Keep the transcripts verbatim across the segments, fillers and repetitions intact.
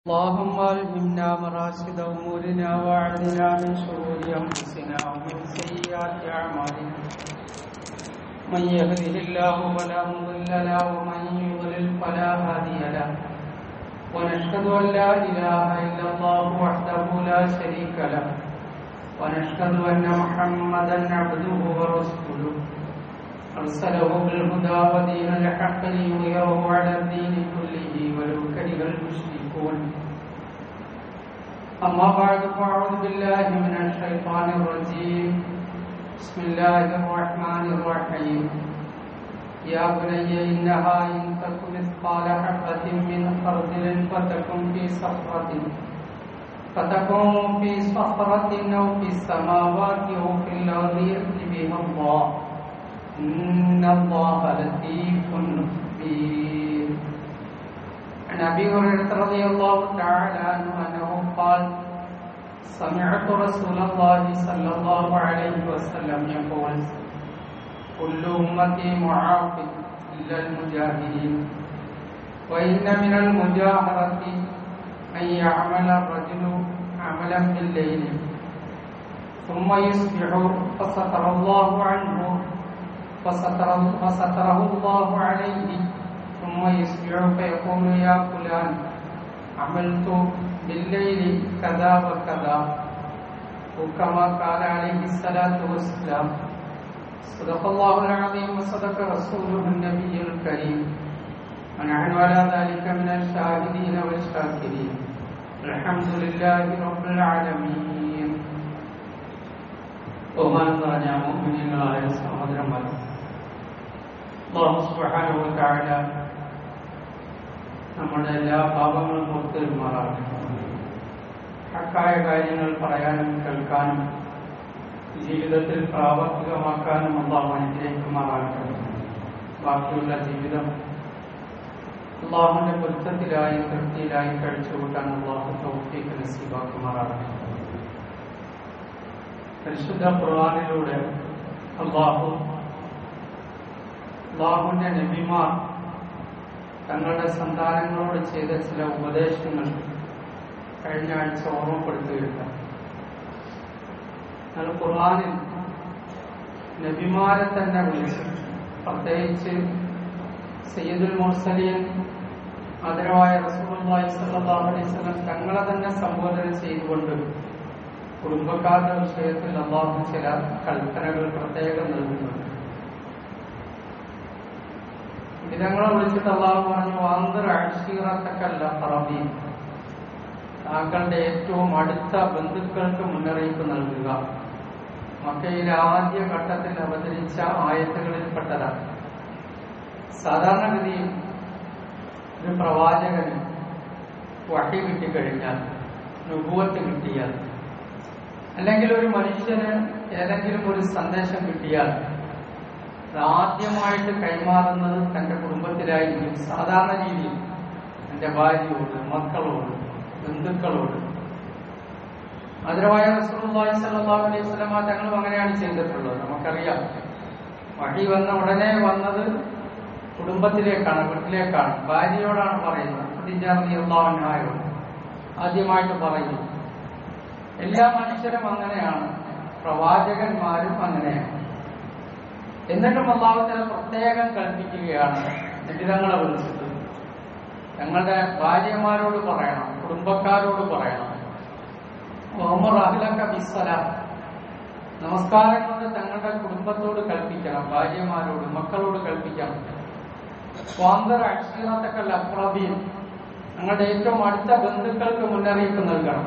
اللهم ألهمنا مراشد أمورنا وأعذنا من شرور أنفسنا ومن سيئات أعمالنا من يهده الله فلا مضل له ومن يضلل فلا هادي له ونشهد أن لا إله إلا الله وحده لا شريك له ونشهد أن محمدا عبده ورسوله أرسله بالهدى ودين الحق ليظهره على الدين كله ولو كره المشركون أما بعد فأعوذ بالله من الشيطان الرجيم بسم الله الرحمن الرحيم يا بني إنها إن تك مثقال حبة من خردل فتكن في صخرة فتكن في صخرة أو في السماوات أو في الأرض يأت بها الله إن الله لطيف خبير. عن أبي هريرة رضي الله تعالى عنه أنه قال سمعت رسول الله صلى الله عليه وسلم يقول كل أمتي معاف إلا المجاهدين وإن من المجاهرة أن يعمل الرجل عملا بالليل ثم يصبح فستر الله عنه فستره الله عليه ثم يصبح فيقول يا فلان عملت بالليل كذا وكذا وكما قال عليه الصلاة والسلام صدق الله العظيم وصدق رسوله النبي الكريم ونحن على ذلك من الشاهدين والشاكرين الحمد لله رب العالمين. ബഹുമാനം നിറഞ്ഞ മുഅ്മിനീങ്ങളായ സഹോദരന്മാരെ, അല്ലാഹു സുബ്ഹാനഹു വ തആല നമ്മുടെ എല്ലാ പാപങ്ങളും പുറത്തു തരുമാറാകട്ടെ. ഹക്കായ കാര്യങ്ങൾ പറയാനും കേൾക്കാനും ജീവിതത്തിൽ പ്രാവർത്തികമാക്കാനും അല്ലാഹു അനുഗ്രഹിക്കുമാറാകട്ടെ. ബാക്കിയുള്ള ജീവിതം അല്ലാഹുവിന്റെ പൊരുത്തത്തിലായി തൃപ്തിയിലായി കഴിച്ചുകൂട്ടാൻ അല്ലാഹു തൗഫീഖ് നസീബാക്കുമാറാകട്ടെ. പരിശുദ്ധ ഖുർആനിലൂടെ അല്ലാഹു അല്ലാഹുവിന്റെ നബിമാർ തങ്ങളുടെ സന്താനങ്ങളോട് ചെയ്ത ചില ഉപദേശങ്ങൾ കഴിഞ്ഞ ആഴ്ച ഓർമ്മപ്പെടുത്തുകയുണ്ടായി. എന്നാൽ ഖുർആനിൽ നബിമാരെ തന്നെ വിളിച്ചു, പ്രത്യേകിച്ച് സയ്യിദുൽ മുർസലീൻ ആദരവായ റസൂലുള്ളാഹി സ്വല്ലല്ലാഹു അലൈഹി വസല്ലം തങ്ങളെ തന്നെ സംബോധന ചെയ്തുകൊണ്ട് കുടുംബക്കാരുടെ വിഷയത്തിൽ അല്ലാഹു ചില കൽപ്പനകൾ പ്രത്യേകം നൽകുന്നുണ്ട്. വിധങ്ങളെ വിളിച്ചിട്ട് അല്ലാഹു പറഞ്ഞു വാന്തർ അഴ്ശീറത്തക്കല്ല പറബീൻ, താങ്കളുടെ ഏറ്റവും അടുത്ത ബന്ധുക്കൾക്ക് മുന്നറിയിപ്പ് നൽകുക. മക്കയിലെ ആദ്യ ഘട്ടത്തിൽ അവതരിച്ച ആയത്തുകളിൽപ്പെട്ടതാണ്. സാധാരണഗതിയിൽ ഒരു പ്രവാചകന് വഹി കിട്ടിക്കഴിഞ്ഞാൽ, നുബുവത്ത് കിട്ടിയാൽ, അല്ലെങ്കിൽ ഒരു മനുഷ്യന് ഏതെങ്കിലും ഒരു സന്ദേശം കിട്ടിയാൽ ആദ്യമായിട്ട് കൈമാറുന്നത് തന്റെ കുടുംബത്തിലായിരിക്കും. സാധാരണ രീതിയിൽ തന്റെ ഭാര്യയോട്, മക്കളോട്, ബന്ധുക്കളോട്. ആദരവായ റസൂലുള്ളാഹി സ്വല്ലല്ലാഹു അലൈഹി വസല്ലം തങ്ങളും അങ്ങനെയാണ് ചെയ്തിട്ടുള്ളത്. നമുക്കറിയാം, വഹി വന്ന ഉടനെ വന്നത് കുടുംബത്തിലേക്കാണ്, വീട്ടിലേക്കാണ്, ഭാര്യയോടാണ് പറയുന്നത്. ഖദീജ റളിയല്ലാഹു അൻഹയോട് ആദ്യമായിട്ട് പറയുന്നു. എല്ലാ മനുഷ്യരും അങ്ങനെയാണ്, പ്രവാചകന്മാരും അങ്ങനെയാണ്. എന്നിട്ടും അല്ലാഹു തആല പ്രത്യേകം കൽപ്പിക്കുകയാണ് നബിതങ്ങളെ വിളിച്ചിട്ട് ഞങ്ങളുടെ ഭാര്യമാരോട് പറയണം, കുടുംബക്കാരോട് പറയണം. വഅ്മുർ അഹ്ലക ബിസ്സലാം, നമസ്കാരം കൊണ്ട് തങ്ങളുടെ കുടുംബത്തോട് കൽപ്പിക്കണം, ഭാര്യമാരോട്, മക്കളോട് കൽപ്പിക്കണം. വാന്തർ അക്ഷീറത്തക്കൽ അഖ്റബീൻ, ഞങ്ങളുടെ ഏറ്റവും അടുത്ത ബന്ധുക്കൾക്ക് മുന്നറിയിപ്പ് നൽകണം.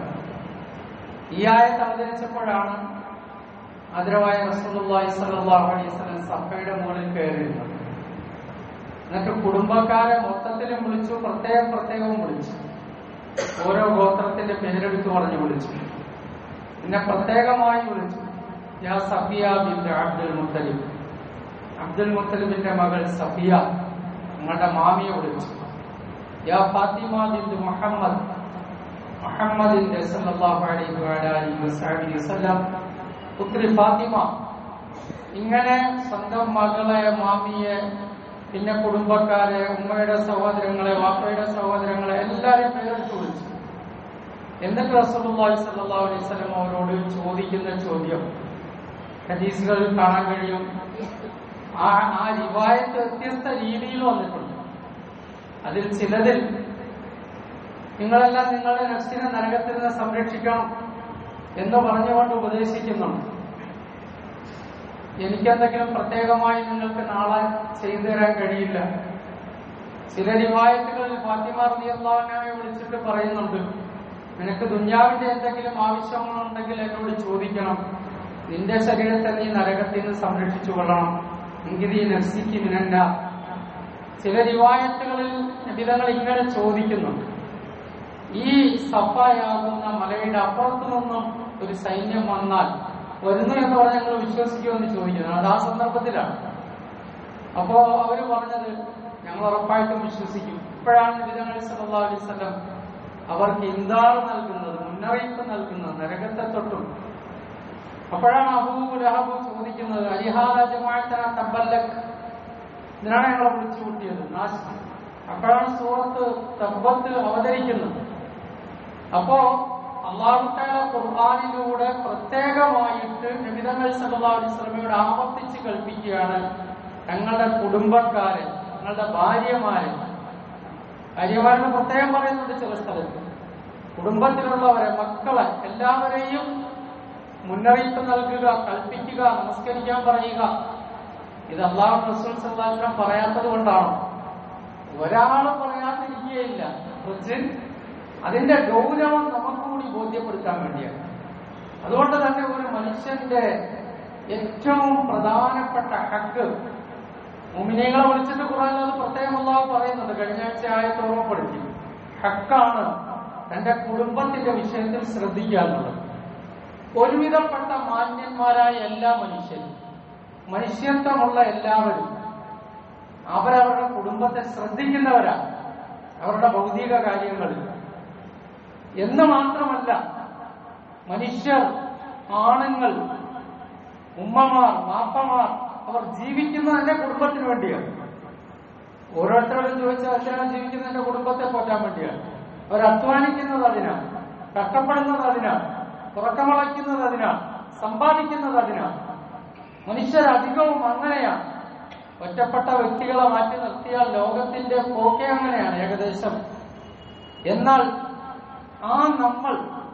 ഈ ആയത്ത് അവതരിച്ചപ്പോഴാണ് ആദരവായ റസൂലുള്ളാഹി സ്വല്ലല്ലാഹു അലൈഹി വസല്ലം സഫയുടെ മുകളിൽ കയറിയിരുന്നത്. എന്നിട്ട് കുടുംബക്കാരെ മൊത്തത്തിലും വിളിച്ചു, പ്രത്യേകം പ്രത്യേകവും വിളിച്ചു. ഓരോ ഗോത്രത്തിന്റെ പേരെടുത്ത് പറഞ്ഞു വിളിച്ചു. പിന്നെ പ്രത്യേകമായി വിളിച്ചു, യാ സഫിയ ബിൻത് അബ്ദുൽ മുത്തലിബ്, അബ്ദുൽ മുത്തലിബിന്റെ മകൾ സഫിയ, നിങ്ങളുടെ മാമിയെ വിളിച്ചു. യാ ഫാത്തിമ ബിൻത് മുഹമ്മദ്, മുഹമ്മദിന്റെ സല്ലല്ലാഹു അലൈഹി വസല്ലം വസല്ലം പുത്രി ഫാത്തിമ. ഇങ്ങനെ സ്വന്തം മകളെ, മാമിയെ, പിന്നെ കുടുംബക്കാരെ, ഉമ്മയുടെ സഹോദരങ്ങളെ, വാപ്പയുടെ സഹോദരങ്ങളെ എല്ലാവരും പേരെടുത്ത് വിളിച്ചു. എന്നിട്ട് റസൂലുള്ളാഹി സ്വല്ലല്ലാഹു അലൈഹി വസല്ലം അവരോട് ചോദിക്കുന്ന ചോദ്യം ഹദീസുകളിൽ കാണാൻ കഴിയും. ആ ആ റിവായത്ത് വ്യത്യസ്ത രീതിയിൽ വന്നിട്ടുണ്ട്. അതിൽ ചിലതിൽ നിങ്ങളെല്ലാം നിങ്ങളുടെ നഫ്സിനെ നരകത്തിൽ നിന്ന് സംരക്ഷിക്കണം എന്ന് പറഞ്ഞുകൊണ്ട് ഉപദേശിക്കുന്നുണ്ട്. എനിക്കെന്തെങ്കിലും പ്രത്യേകമായി നിങ്ങൾക്ക് നാളെ ചെയ്തു തരാൻ കഴിയില്ല. ചില റിവായത്തുകളിൽ ഫാത്തിമ റളിയല്ലാഹു അൻഹയെ വിളിച്ചിട്ട് പറയുന്നുണ്ട്, നിനക്ക് ദുനിയാവിന്റെ എന്തെങ്കിലും ആവശ്യങ്ങളുണ്ടെങ്കിൽ എന്നോട് ചോദിക്കണം, നിന്റെ ശരീരത്തെ നീ നരകത്തിൽ നിന്ന് സംരക്ഷിച്ചു കൊള്ളണം, എങ്കിൽ ഈ നഫ്സിക്ക് മിനന്ന. ചില റിവായത്തുകളിൽ നബിതങ്ങൾ ഇങ്ങനെ ചോദിക്കുന്നുണ്ട്, ഈ സഫയാകുന്ന മലയുടെ അപ്പുറത്തു നിന്നും ഒരു സൈന്യം വന്നാൽ വരുന്നു എന്ന് പറഞ്ഞാൽ ഞങ്ങൾ വിശ്വസിക്കുമെന്ന് ചോദിക്കുന്നത്. അത് ആ സന്ദർഭത്തിലാണ്. അപ്പോ അവര് പറഞ്ഞത് ഞങ്ങൾ ഉറപ്പായിട്ടും വിശ്വസിക്കും. ഇപ്പോഴാണ് നബിതങ്ങൾ സല്ലല്ലാഹു അലൈഹി വസല്ലം അവർക്ക് ഇൻദാർ നൽകുന്നത്, മുന്നറിയിപ്പ് നൽകുന്നത് നരകത്തെ തൊട്ടും. അപ്പോഴാണ് അബൂ ലഹബ് ചോദിക്കുന്നത്, അലിഹാദ ജമാഅത്തന തബ്ബല്ലക്, ഇതിനാണ് ഞങ്ങളെ വിളിച്ചു കൂട്ടിയത് നാശം. അപ്പോഴാണ് സൂറത്ത് തബ്ബത്ത് അവതരിക്കുന്നത്. അപ്പോ അല്ലാഹു തആല ഖുർആനിലൂടെ പ്രത്യേകമായിട്ട് നബിതങ്ങൾ സല്ലല്ലാഹു അലൈഹി വസല്ലമയോട് ആവർത്തിച്ച് കൽപ്പിക്കുകയാണ്, ഞങ്ങളുടെ കുടുംബക്കാരെ, ഞങ്ങളുടെ ഭാര്യമാരെ, ഭാര്യമാരെന്ന് പ്രത്യേകം പറയുന്നുണ്ട് ചില സ്ഥലത്ത്, കുടുംബത്തിലുള്ളവരെ, മക്കളെ, എല്ലാവരെയും മുന്നറിയിപ്പ് നൽകുക, കൽപ്പിക്കുക, നമസ്കരിക്കാൻ പറയുക. ഇത് അല്ലാഹു റസൂൽ സല്ലല്ലാഹു അലൈഹി വസല്ലം പറയാത്തത് കൊണ്ടാണോ? ഒരാളും പറയാതിരിക്കുകയില്ല. കുറച്ച് അതിന്റെ ഗൗരവം നമുക്ക് കൂടി ബോധ്യപ്പെടുത്താൻ വേണ്ടിയാണ്. അതുകൊണ്ട് തന്നെ ഒരു മനുഷ്യന്റെ ഏറ്റവും പ്രധാനപ്പെട്ട ഹക്ക്, മുഅ്മിനീങ്ങളെ വിളിച്ചിട്ട് ഖുർആനിൽ അത് പ്രത്യേകം അല്ലാഹു പറയുന്നുണ്ട്. കഴിഞ്ഞ ആഴ്ച ആയത്ത് ഓർമ്മപ്പെടുത്തി, ഹക്കാണ് തന്റെ കുടുംബത്തിന്റെ വിഷയത്തിൽ ശ്രദ്ധിക്കുക എന്നുള്ളത്. ഒരുവിധപ്പെട്ട മാന്യന്മാരായ എല്ലാ മനുഷ്യരും, മനുഷ്യത്വമുള്ള എല്ലാവരും അവരവരുടെ കുടുംബത്തെ ശ്രദ്ധിക്കുന്നവരാണ്, അവരുടെ ഭൗതിക കാര്യങ്ങളിൽ. എന്ന് മാത്രമല്ല, മനുഷ്യർ, ആണുങ്ങൾ, ഉമ്മമാർ, മാപ്പമാർ, അവർ ജീവിക്കുന്നതിന്റെ കുടുംബത്തിന് വേണ്ടിയാണ്. ഓരോരുത്തരോടും ചോദിച്ചാൽ അച്ഛനാണ് ജീവിക്കുന്നതിന്റെ കുടുംബത്തെ പോറ്റാൻ വേണ്ടിയാണ്. അവർ അധ്വാനിക്കുന്നത് അതിനാണ്, കഷ്ടപ്പെടുന്നത് അതിനാണ്, ഉറക്കമളയ്ക്കുന്നത് അതിനാണ്, സമ്പാദിക്കുന്നത് അതിനാണ്. മനുഷ്യരധികവും അങ്ങനെയാണ്. ഒറ്റപ്പെട്ട വ്യക്തികളെ മാറ്റി നിർത്തിയാൽ ലോകത്തിന്റെ പോക്കെ അങ്ങനെയാണ് ഏകദേശം. എന്നാൽ ആ നമ്മൾ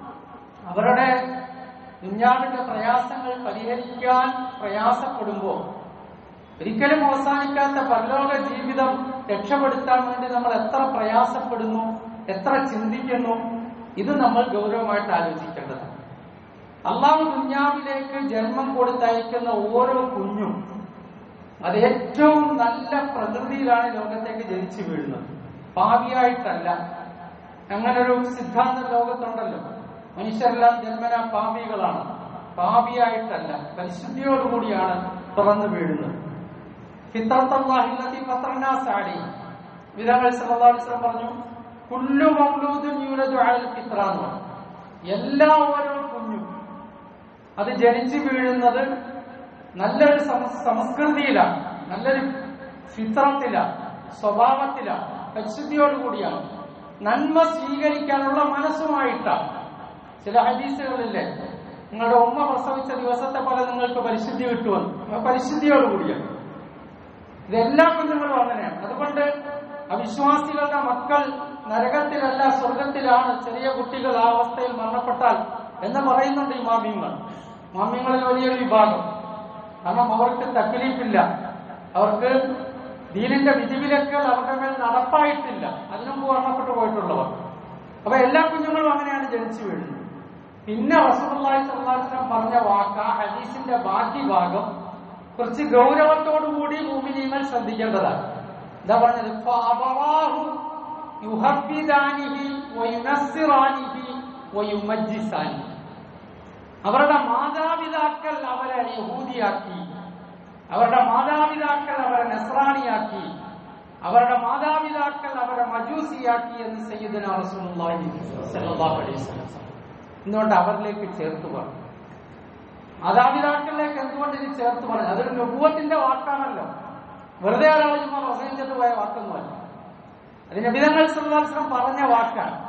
അവരുടെ ദുനിയാവിന്റെ പ്രയാസങ്ങൾ പരിഹരിക്കാൻ പ്രയാസപ്പെടുമ്പോൾ ഒരിക്കലും അവസാനിക്കാത്ത പരലോക ജീവിതം രക്ഷപ്പെടുത്താൻ വേണ്ടി നമ്മൾ എത്ര പ്രയാസപ്പെടുന്നു, എത്ര ചിന്തിക്കുന്നു, ഇത് നമ്മൾ ഗൗരവമായിട്ട് ആലോചിക്കേണ്ടതാണ്. അള്ളാഹു ദുനിയാവിലേക്ക് ജന്മം കൊടുത്തയക്കുന്ന ഓരോ കുഞ്ഞും അത് ഏറ്റവും നല്ല പ്രകൃതിയിലാണ് ലോകത്തേക്ക് ജനിച്ചു വീഴുന്നത്, പാപിയായിട്ടല്ല. അങ്ങനൊരു സിദ്ധാന്തം ലോകത്തുണ്ടല്ലോ, മനുഷ്യരെല്ലാം ജന്മനാ പാപികളാണ്. പാപിയായിട്ടല്ല, പരിശുദ്ധിയോടുകൂടിയാണ് പിറന്നു വീഴുന്നത്. ഫിത്രത്തുല്ലാഹില്ലതി ഫത്രനാസ് അലൈഹി, വിദങ്ങൾ സല്ലല്ലാഹു അലൈഹി വസല്ലം പറഞ്ഞു, കുല്ലു മൗലൂദിൻ യൂലദു അലൽ ഫിത്ര എന്ന് പറഞ്ഞു. എല്ലാ ഓരോ കുഞ്ഞും അത് ജനിച്ചു വീഴുന്നത് നല്ലൊരു സംസ്കൃതിയിലാണ്, നല്ലൊരു ഫിത്രത്തിലാണ്, സ്വഭാവത്തിലാണ്, പരിശുദ്ധിയോടുകൂടിയാണ്, നന്മ സ്വീകരിക്കാനുള്ള മനസ്സുമായിട്ടാണ്. ചില ഹദീസുകളില്ലേ, നിങ്ങളുടെ ഉമ്മ പ്രസവിച്ച ദിവസത്തെ പോലെ നിങ്ങൾക്ക് പരിശുദ്ധി കിട്ടുമെന്ന്, പരിശുദ്ധിയോടുകൂടിയാണ്. ഇതെല്ലാ കുഞ്ഞുങ്ങളും അങ്ങനെയാണ്. അതുകൊണ്ട് അവിശ്വാസികളുടെ മക്കൾ നരകത്തിലല്ല സ്വർഗത്തിലാണ്, ചെറിയ കുട്ടികൾ ആ അവസ്ഥയിൽ മരണപ്പെട്ടാൽ എന്ന് പറയുന്നുണ്ട് ഈ മാമിങ്ങൾ. മാമിങ്ങളിൽ വലിയൊരു വിഭാഗം. കാരണം അവർക്ക് തക്ലീഫില്ല, അവർക്ക് ദീനിന്റെ വിധിവിലക്കുകൾ അവരുടെ മേൽ നടപ്പായിട്ടില്ല, അതിനുമുമ്പ് മരണപ്പെട്ടു പോയിട്ടുള്ളവർ. അപ്പൊ എല്ലാ കുഞ്ഞുങ്ങളും അങ്ങനെയാണ് ജനിച്ചു വീഴുന്നത്. പിന്നെ റസൂലുള്ളാഹി സ്വല്ലല്ലാഹു അലൈഹി വസല്ലം പറഞ്ഞ വാക്ക്, ആ ഹദീസിന്റെ ബാക്കി ഭാഗം കുറച്ച് ഗൗരവത്തോടുകൂടി മുഅ്മിനീങ്ങൾ ശ്രദ്ധിക്കേണ്ടതാണ്. എന്താ പറഞ്ഞത്? ഫഅബവാഹു യുഹബ്ബിദാനിഹി വയുനസ്സിറാനിഹി വയുമജ്ജിസാനിഹി. അവരുടെ മാതാപിതാക്കൾ അവരെ യഹൂദിയാക്കി, അവരുടെ മാതാപിതാക്കൾ അവരെ നസ്രാണിയാക്കി, അവരുടെ മാതാപിതാക്കൾ അവരെ മജൂസിയാക്കി എന്ന് സയ്യിദുനാ റസൂലുള്ളാഹി സ്വല്ലല്ലാഹു അലൈഹി വസല്ലം. എന്തുകൊണ്ട് അവരിലേക്ക് ചേർത്ത് പറഞ്ഞു? മാതാപിതാക്കളിലേക്ക് എന്തുകൊണ്ട് ഇത് ചേർത്ത് പറഞ്ഞു? അതൊരു നബുവത്തിന്റെ വാക്കാണല്ലോ, വെറുതെ ഒരാൾ ചുമ്മാ പ്രസംഗിച്ചിട്ട് പോയ വാക്കൊന്നുമല്ല. അത് നബിതങ്ങൾ സല്ലല്ലാഹു അലൈഹി വസല്ലം പറഞ്ഞ വാക്കാണ്.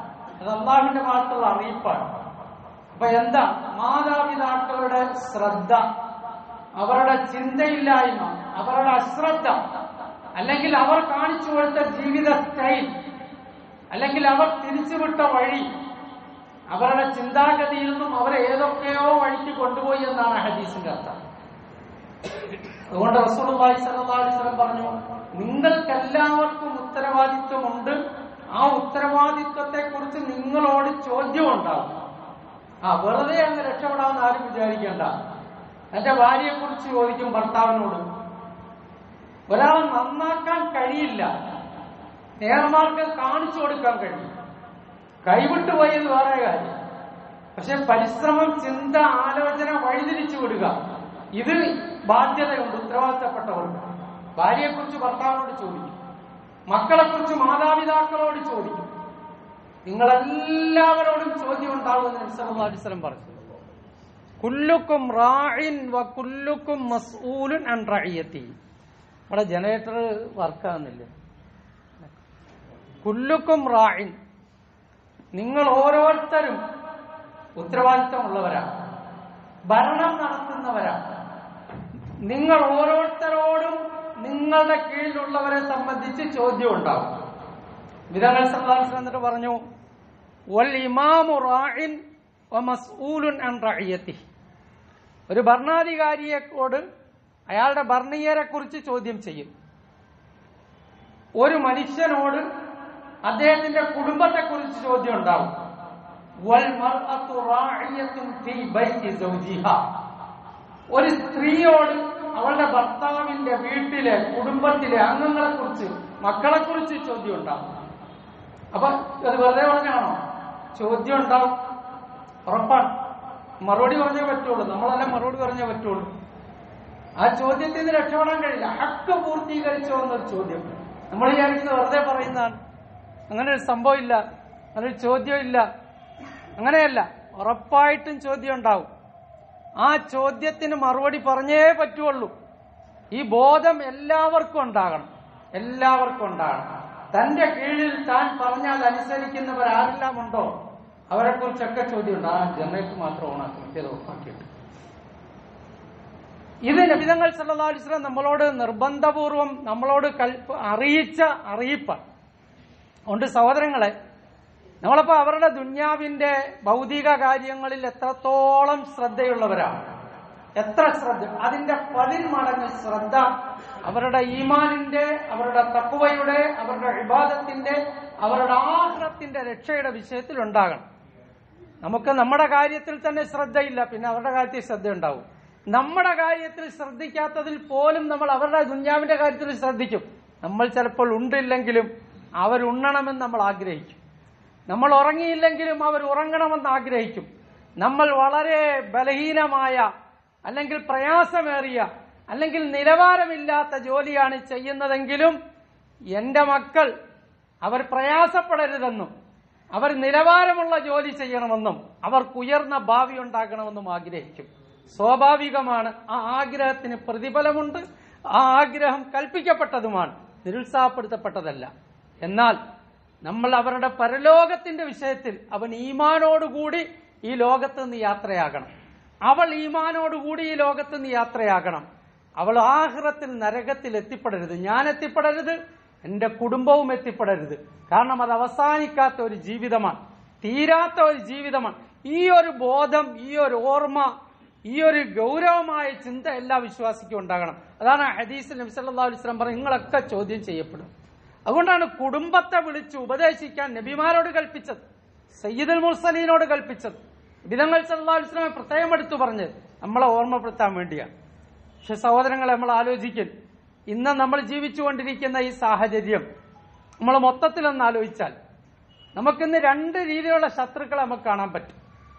അത് അള്ളാഹുവിന്റെ ഭാഗത്തുള്ള അറിയിപ്പാണ്. അപ്പൊ എന്താ മാതാപിതാക്കളുടെ ശ്രദ്ധ, അവരുടെ ചിന്തയില്ലായ്മ, അവരുടെ അശ്രദ്ധ, അല്ലെങ്കിൽ അവർ കാണിച്ചു കൊടുത്ത ജീവിത സ്റ്റൈൽ, അല്ലെങ്കിൽ അവർ തിരിച്ചുവിട്ട വഴി, അവരുടെ ചിന്താഗതിയിൽ നിന്നും അവരെ ഏതൊക്കെയോ വഴിക്ക് കൊണ്ടുപോയി എന്നാണ് ഹദീസിന്റെ അർത്ഥം. അതുകൊണ്ട് റസൂലുള്ളാഹി സ്വല്ലല്ലാഹു അലൈഹി വസല്ലം പറഞ്ഞു, നിങ്ങൾക്കെല്ലാവർക്കും ഉത്തരവാദിത്വമുണ്ട്. ആ ഉത്തരവാദിത്വത്തെ കുറിച്ച് നിങ്ങളോട് ചോദ്യം ഉണ്ടാവും. ആ വെറുതെ അങ്ങ് രക്ഷപ്പെടാമെന്ന് ആരും വിചാരിക്കേണ്ട. എന്റെ ഭാര്യയെ കുറിച്ച് ചോദിക്കും ഭർത്താവിനോട്. ഒരാൾ നന്നാക്കാൻ കഴിയില്ല, നേർമാർഗം കാണിച്ചു കൊടുക്കാൻ കഴിയും. കൈവിട്ടു പോയത് വേറെ കാര്യം. പക്ഷെ പരിശ്രമം, ചിന്ത, ആലോചന വഴിതിരിച്ചു വിടുക, ഇത് ബാധ്യതയുണ്ട് ഉത്തരവാദിത്തപ്പെട്ടവർക്ക്. ഭാര്യയെ കുറിച്ച് ഭർത്താവിനോട് ചോദിക്കും, മക്കളെ കുറിച്ച് മാതാപിതാക്കളോട് ചോദിക്കും. നിങ്ങളെല്ലാവരോടും ചോദ്യം ഉണ്ടാവുമെന്ന് നബി സല്ലല്ലാഹു അലൈഹി വസല്ലം പറഞ്ഞു. കുല്ലുക്കും റാഇൻ വ കുല്ലുക്കും മസ്ഊലുൻ അൻ റഇയതി. നമ്മുടെ ജനറേറ്റർ വർക്കാകുന്നില്ല. കുല്ലുക്കും റാഇൻ, നിങ്ങൾ ഓരോരുത്തരും ഉത്തരവാദിത്തമുള്ളവരാണ്, ഭരണം നടത്തുന്നവരാണ്. നിങ്ങൾ ഓരോരുത്തരോടും നിങ്ങളുടെ കീഴിലുള്ളവരെ സംബന്ധിച്ച് ചോദ്യം ഉണ്ടാവും. വിധങ്ങൾ സല്ലല്ലാഹു അലൈഹി വസല്ലം പറഞ്ഞു, വൽ ഇമാമു റാഇൻ വ മസ്ഊലുൻ അൻ റഇയതിഹി. ഒരു ഭരണാധികാരിയോട് അയാളുടെ ഭരണീയരെ കുറിച്ച് ചോദ്യം ചെയ്യും. ഒരു മനുഷ്യനോട് അദ്ദേഹത്തിന്റെ കുടുംബത്തെ കുറിച്ച് ചോദ്യം ഉണ്ടാവും. വൽ മർഅതു റാഇയത്തുൻ ഫീ ബൈതി സൗജിഹാ. ഒരു സ്ത്രീയോട് അവളുടെ ഭർത്താവിന്റെ വീട്ടിലെ കുടുംബത്തിലെ അംഗങ്ങളെ കുറിച്ച്, മക്കളെ കുറിച്ച് ചോദ്യം ഉണ്ടാവും. അപ്പൊ അത് വെറുതെ പറഞ്ഞാണോ? ചോദ്യം ഉണ്ടാവും, ഉറപ്പാണ്. മറുപടി പറഞ്ഞേ പറ്റുള്ളൂ. നമ്മളെല്ലാം മറുപടി പറഞ്ഞേ പറ്റുള്ളൂ. ആ ചോദ്യത്തിൽ നിന്ന് രക്ഷപ്പെടാൻ കഴിയില്ല. ഹക്ക് പൂർത്തീകരിച്ചോ എന്നൊരു ചോദ്യം നമ്മൾ വിചാരിക്കുന്നത് വെറുതെ പറയുന്നതാണ്. അങ്ങനെ ഒരു സംഭവം ഇല്ല, അങ്ങനൊരു ചോദ്യം ഇല്ല. അങ്ങനെയല്ല, ഉറപ്പായിട്ടും ചോദ്യം ഉണ്ടാവും. ആ ചോദ്യത്തിന് മറുപടി പറഞ്ഞേ പറ്റുള്ളൂ. ഈ ബോധം എല്ലാവർക്കും ഉണ്ടാകണം, എല്ലാവർക്കും ഉണ്ടാകണം. തന്റെ കീഴിൽ താൻ പറഞ്ഞാൽ അനുസരിക്കുന്നവർ ആരെല്ലാം ഉണ്ടോ അവരെ കുറിച്ചൊക്കെ ചോദ്യമുണ്ട്. ആ ജനറേറ്റർ മാത്രം ഓണാക്കി, മറ്റേത് ഓഫാക്കിയിട്ട്. ഇത് നബിതങ്ങൾ സല്ലല്ലാഹു അലൈഹി വസല്ലം നമ്മളോട് നിർബന്ധപൂർവം നമ്മളോട് കൽപ്പ അറിയിച്ച അറിയിപ്പാണ്. അതുകൊണ്ട് സഹോദരങ്ങളെ, നമ്മളപ്പോ അവരുടെ ദുന്യാവിന്റെ ഭൗതിക കാര്യങ്ങളിൽ എത്രത്തോളം ശ്രദ്ധയുള്ളവരാണ്, എത്ര ശ്രദ്ധ, അതിന്റെ പതിന്മടങ്ങ് ശ്രദ്ധ അവരുടെ ഈമാനിന്റെ, അവരുടെ തഖ്വയുടെ, അവരുടെ ഇബാദത്തിന്റെ, അവരുടെ ആഖിറത്തിന്റെ രക്ഷയുടെ വിഷയത്തിൽ ഉണ്ടാകണം. നമുക്ക് നമ്മുടെ കാര്യത്തിൽ തന്നെ ശ്രദ്ധയില്ല, പിന്നെ അവരുടെ കാര്യത്തിൽ ശ്രദ്ധ ഉണ്ടാവും. നമ്മുടെ കാര്യത്തിൽ ശ്രദ്ധിക്കാത്തതിൽ പോലും നമ്മൾ അവരുടെ ദുന്യാവിന്റെ കാര്യത്തിൽ ശ്രദ്ധിക്കും. നമ്മൾ ചിലപ്പോൾ ഉണ്ടില്ലെങ്കിലും അവരുണ്ണണമെന്ന് നമ്മൾ ആഗ്രഹിക്കും. നമ്മൾ ഉറങ്ങിയില്ലെങ്കിലും അവർ ഉറങ്ങണമെന്ന് ആഗ്രഹിക്കും. നമ്മൾ വളരെ ബലഹീനമായ, അല്ലെങ്കിൽ പ്രയാസമേറിയ, അല്ലെങ്കിൽ നിലവാരമില്ലാത്ത ജോലിയാണ് ചെയ്യുന്നതെങ്കിലും എന്റെ മക്കൾ അവർ പ്രയാസപ്പെടരുതെന്നും അവർ നിലവാരമുള്ള ജോലി ചെയ്യണമെന്നും അവർക്ക് ഉയർന്ന ഭാവി ഉണ്ടാകണമെന്നും ആഗ്രഹിക്കും. സ്വാഭാവികമാണ്. ആ ആഗ്രഹത്തിന് പ്രതിഫലമുണ്ട്. ആ ആഗ്രഹം കൽപ്പിക്കപ്പെട്ടതുമാണ്, നിരുത്സാഹപ്പെടുത്തപ്പെട്ടതല്ല. എന്നാൽ നമ്മൾ അവരുടെ പരലോകത്തിന്റെ വിഷയത്തിൽ അവൻ ഈമാനോടുകൂടി ഈ ലോകത്ത് നിന്ന് യാത്രയാകണം, അവൾ ഈമാനോടുകൂടി ഈ ലോകത്ത് നിന്ന് യാത്രയാകണം. അവൾ ആഖിറത്തിൽ നരകത്തിൽ എത്തിപ്പെടരുത്, ഞാൻ എത്തിപ്പെടരുത്, എന്റെ കുടുംബവും എത്തിപ്പെടരുത്. കാരണം അത് അവസാനിക്കാത്ത ഒരു ജീവിതമാണ്, തീരാത്ത ഒരു ജീവിതമാണ്. ഈ ഒരു ബോധം, ഈ ഒരു ഓർമ്മ, ഈ ഒരു ഗൗരവമായ ചിന്ത എല്ലാ വിശ്വാസിക്കും ഉണ്ടാകണം. അതാണ് ഹദീസിൽ നബി സല്ലല്ലാഹു അലൈഹി വസല്ലം പറഞ്ഞു, നിങ്ങളൊക്കെ ചോദ്യം ചെയ്യപ്പെടും. അതുകൊണ്ടാണ് കുടുംബത്തെ വിളിച്ച് ഉപദേശിക്കാൻ നബിമാരോട് കൽപ്പിച്ചത്, സയ്യിദുൽ മുർസലീനോട് കൽപ്പിച്ചത്. നബിതങ്ങൾ സല്ലല്ലാഹു അലൈഹി വസല്ലം പ്രത്യേകം എടുത്തു പറഞ്ഞത് നമ്മളെ ഓർമ്മപ്പെടുത്താൻ വേണ്ടിയാണ്. പക്ഷെ സഹോദരങ്ങളെ, നമ്മൾ ആലോചിക്കും, ഇന്ന് നമ്മൾ ജീവിച്ചുകൊണ്ടിരിക്കുന്ന ഈ സാഹചര്യം നമ്മൾ മൊത്തത്തിലൊന്ന് ആലോചിച്ചാൽ നമുക്കിന്ന് രണ്ട് രീതിയിലുള്ള ശത്രുക്കളെ നമുക്ക് കാണാൻ പറ്റും.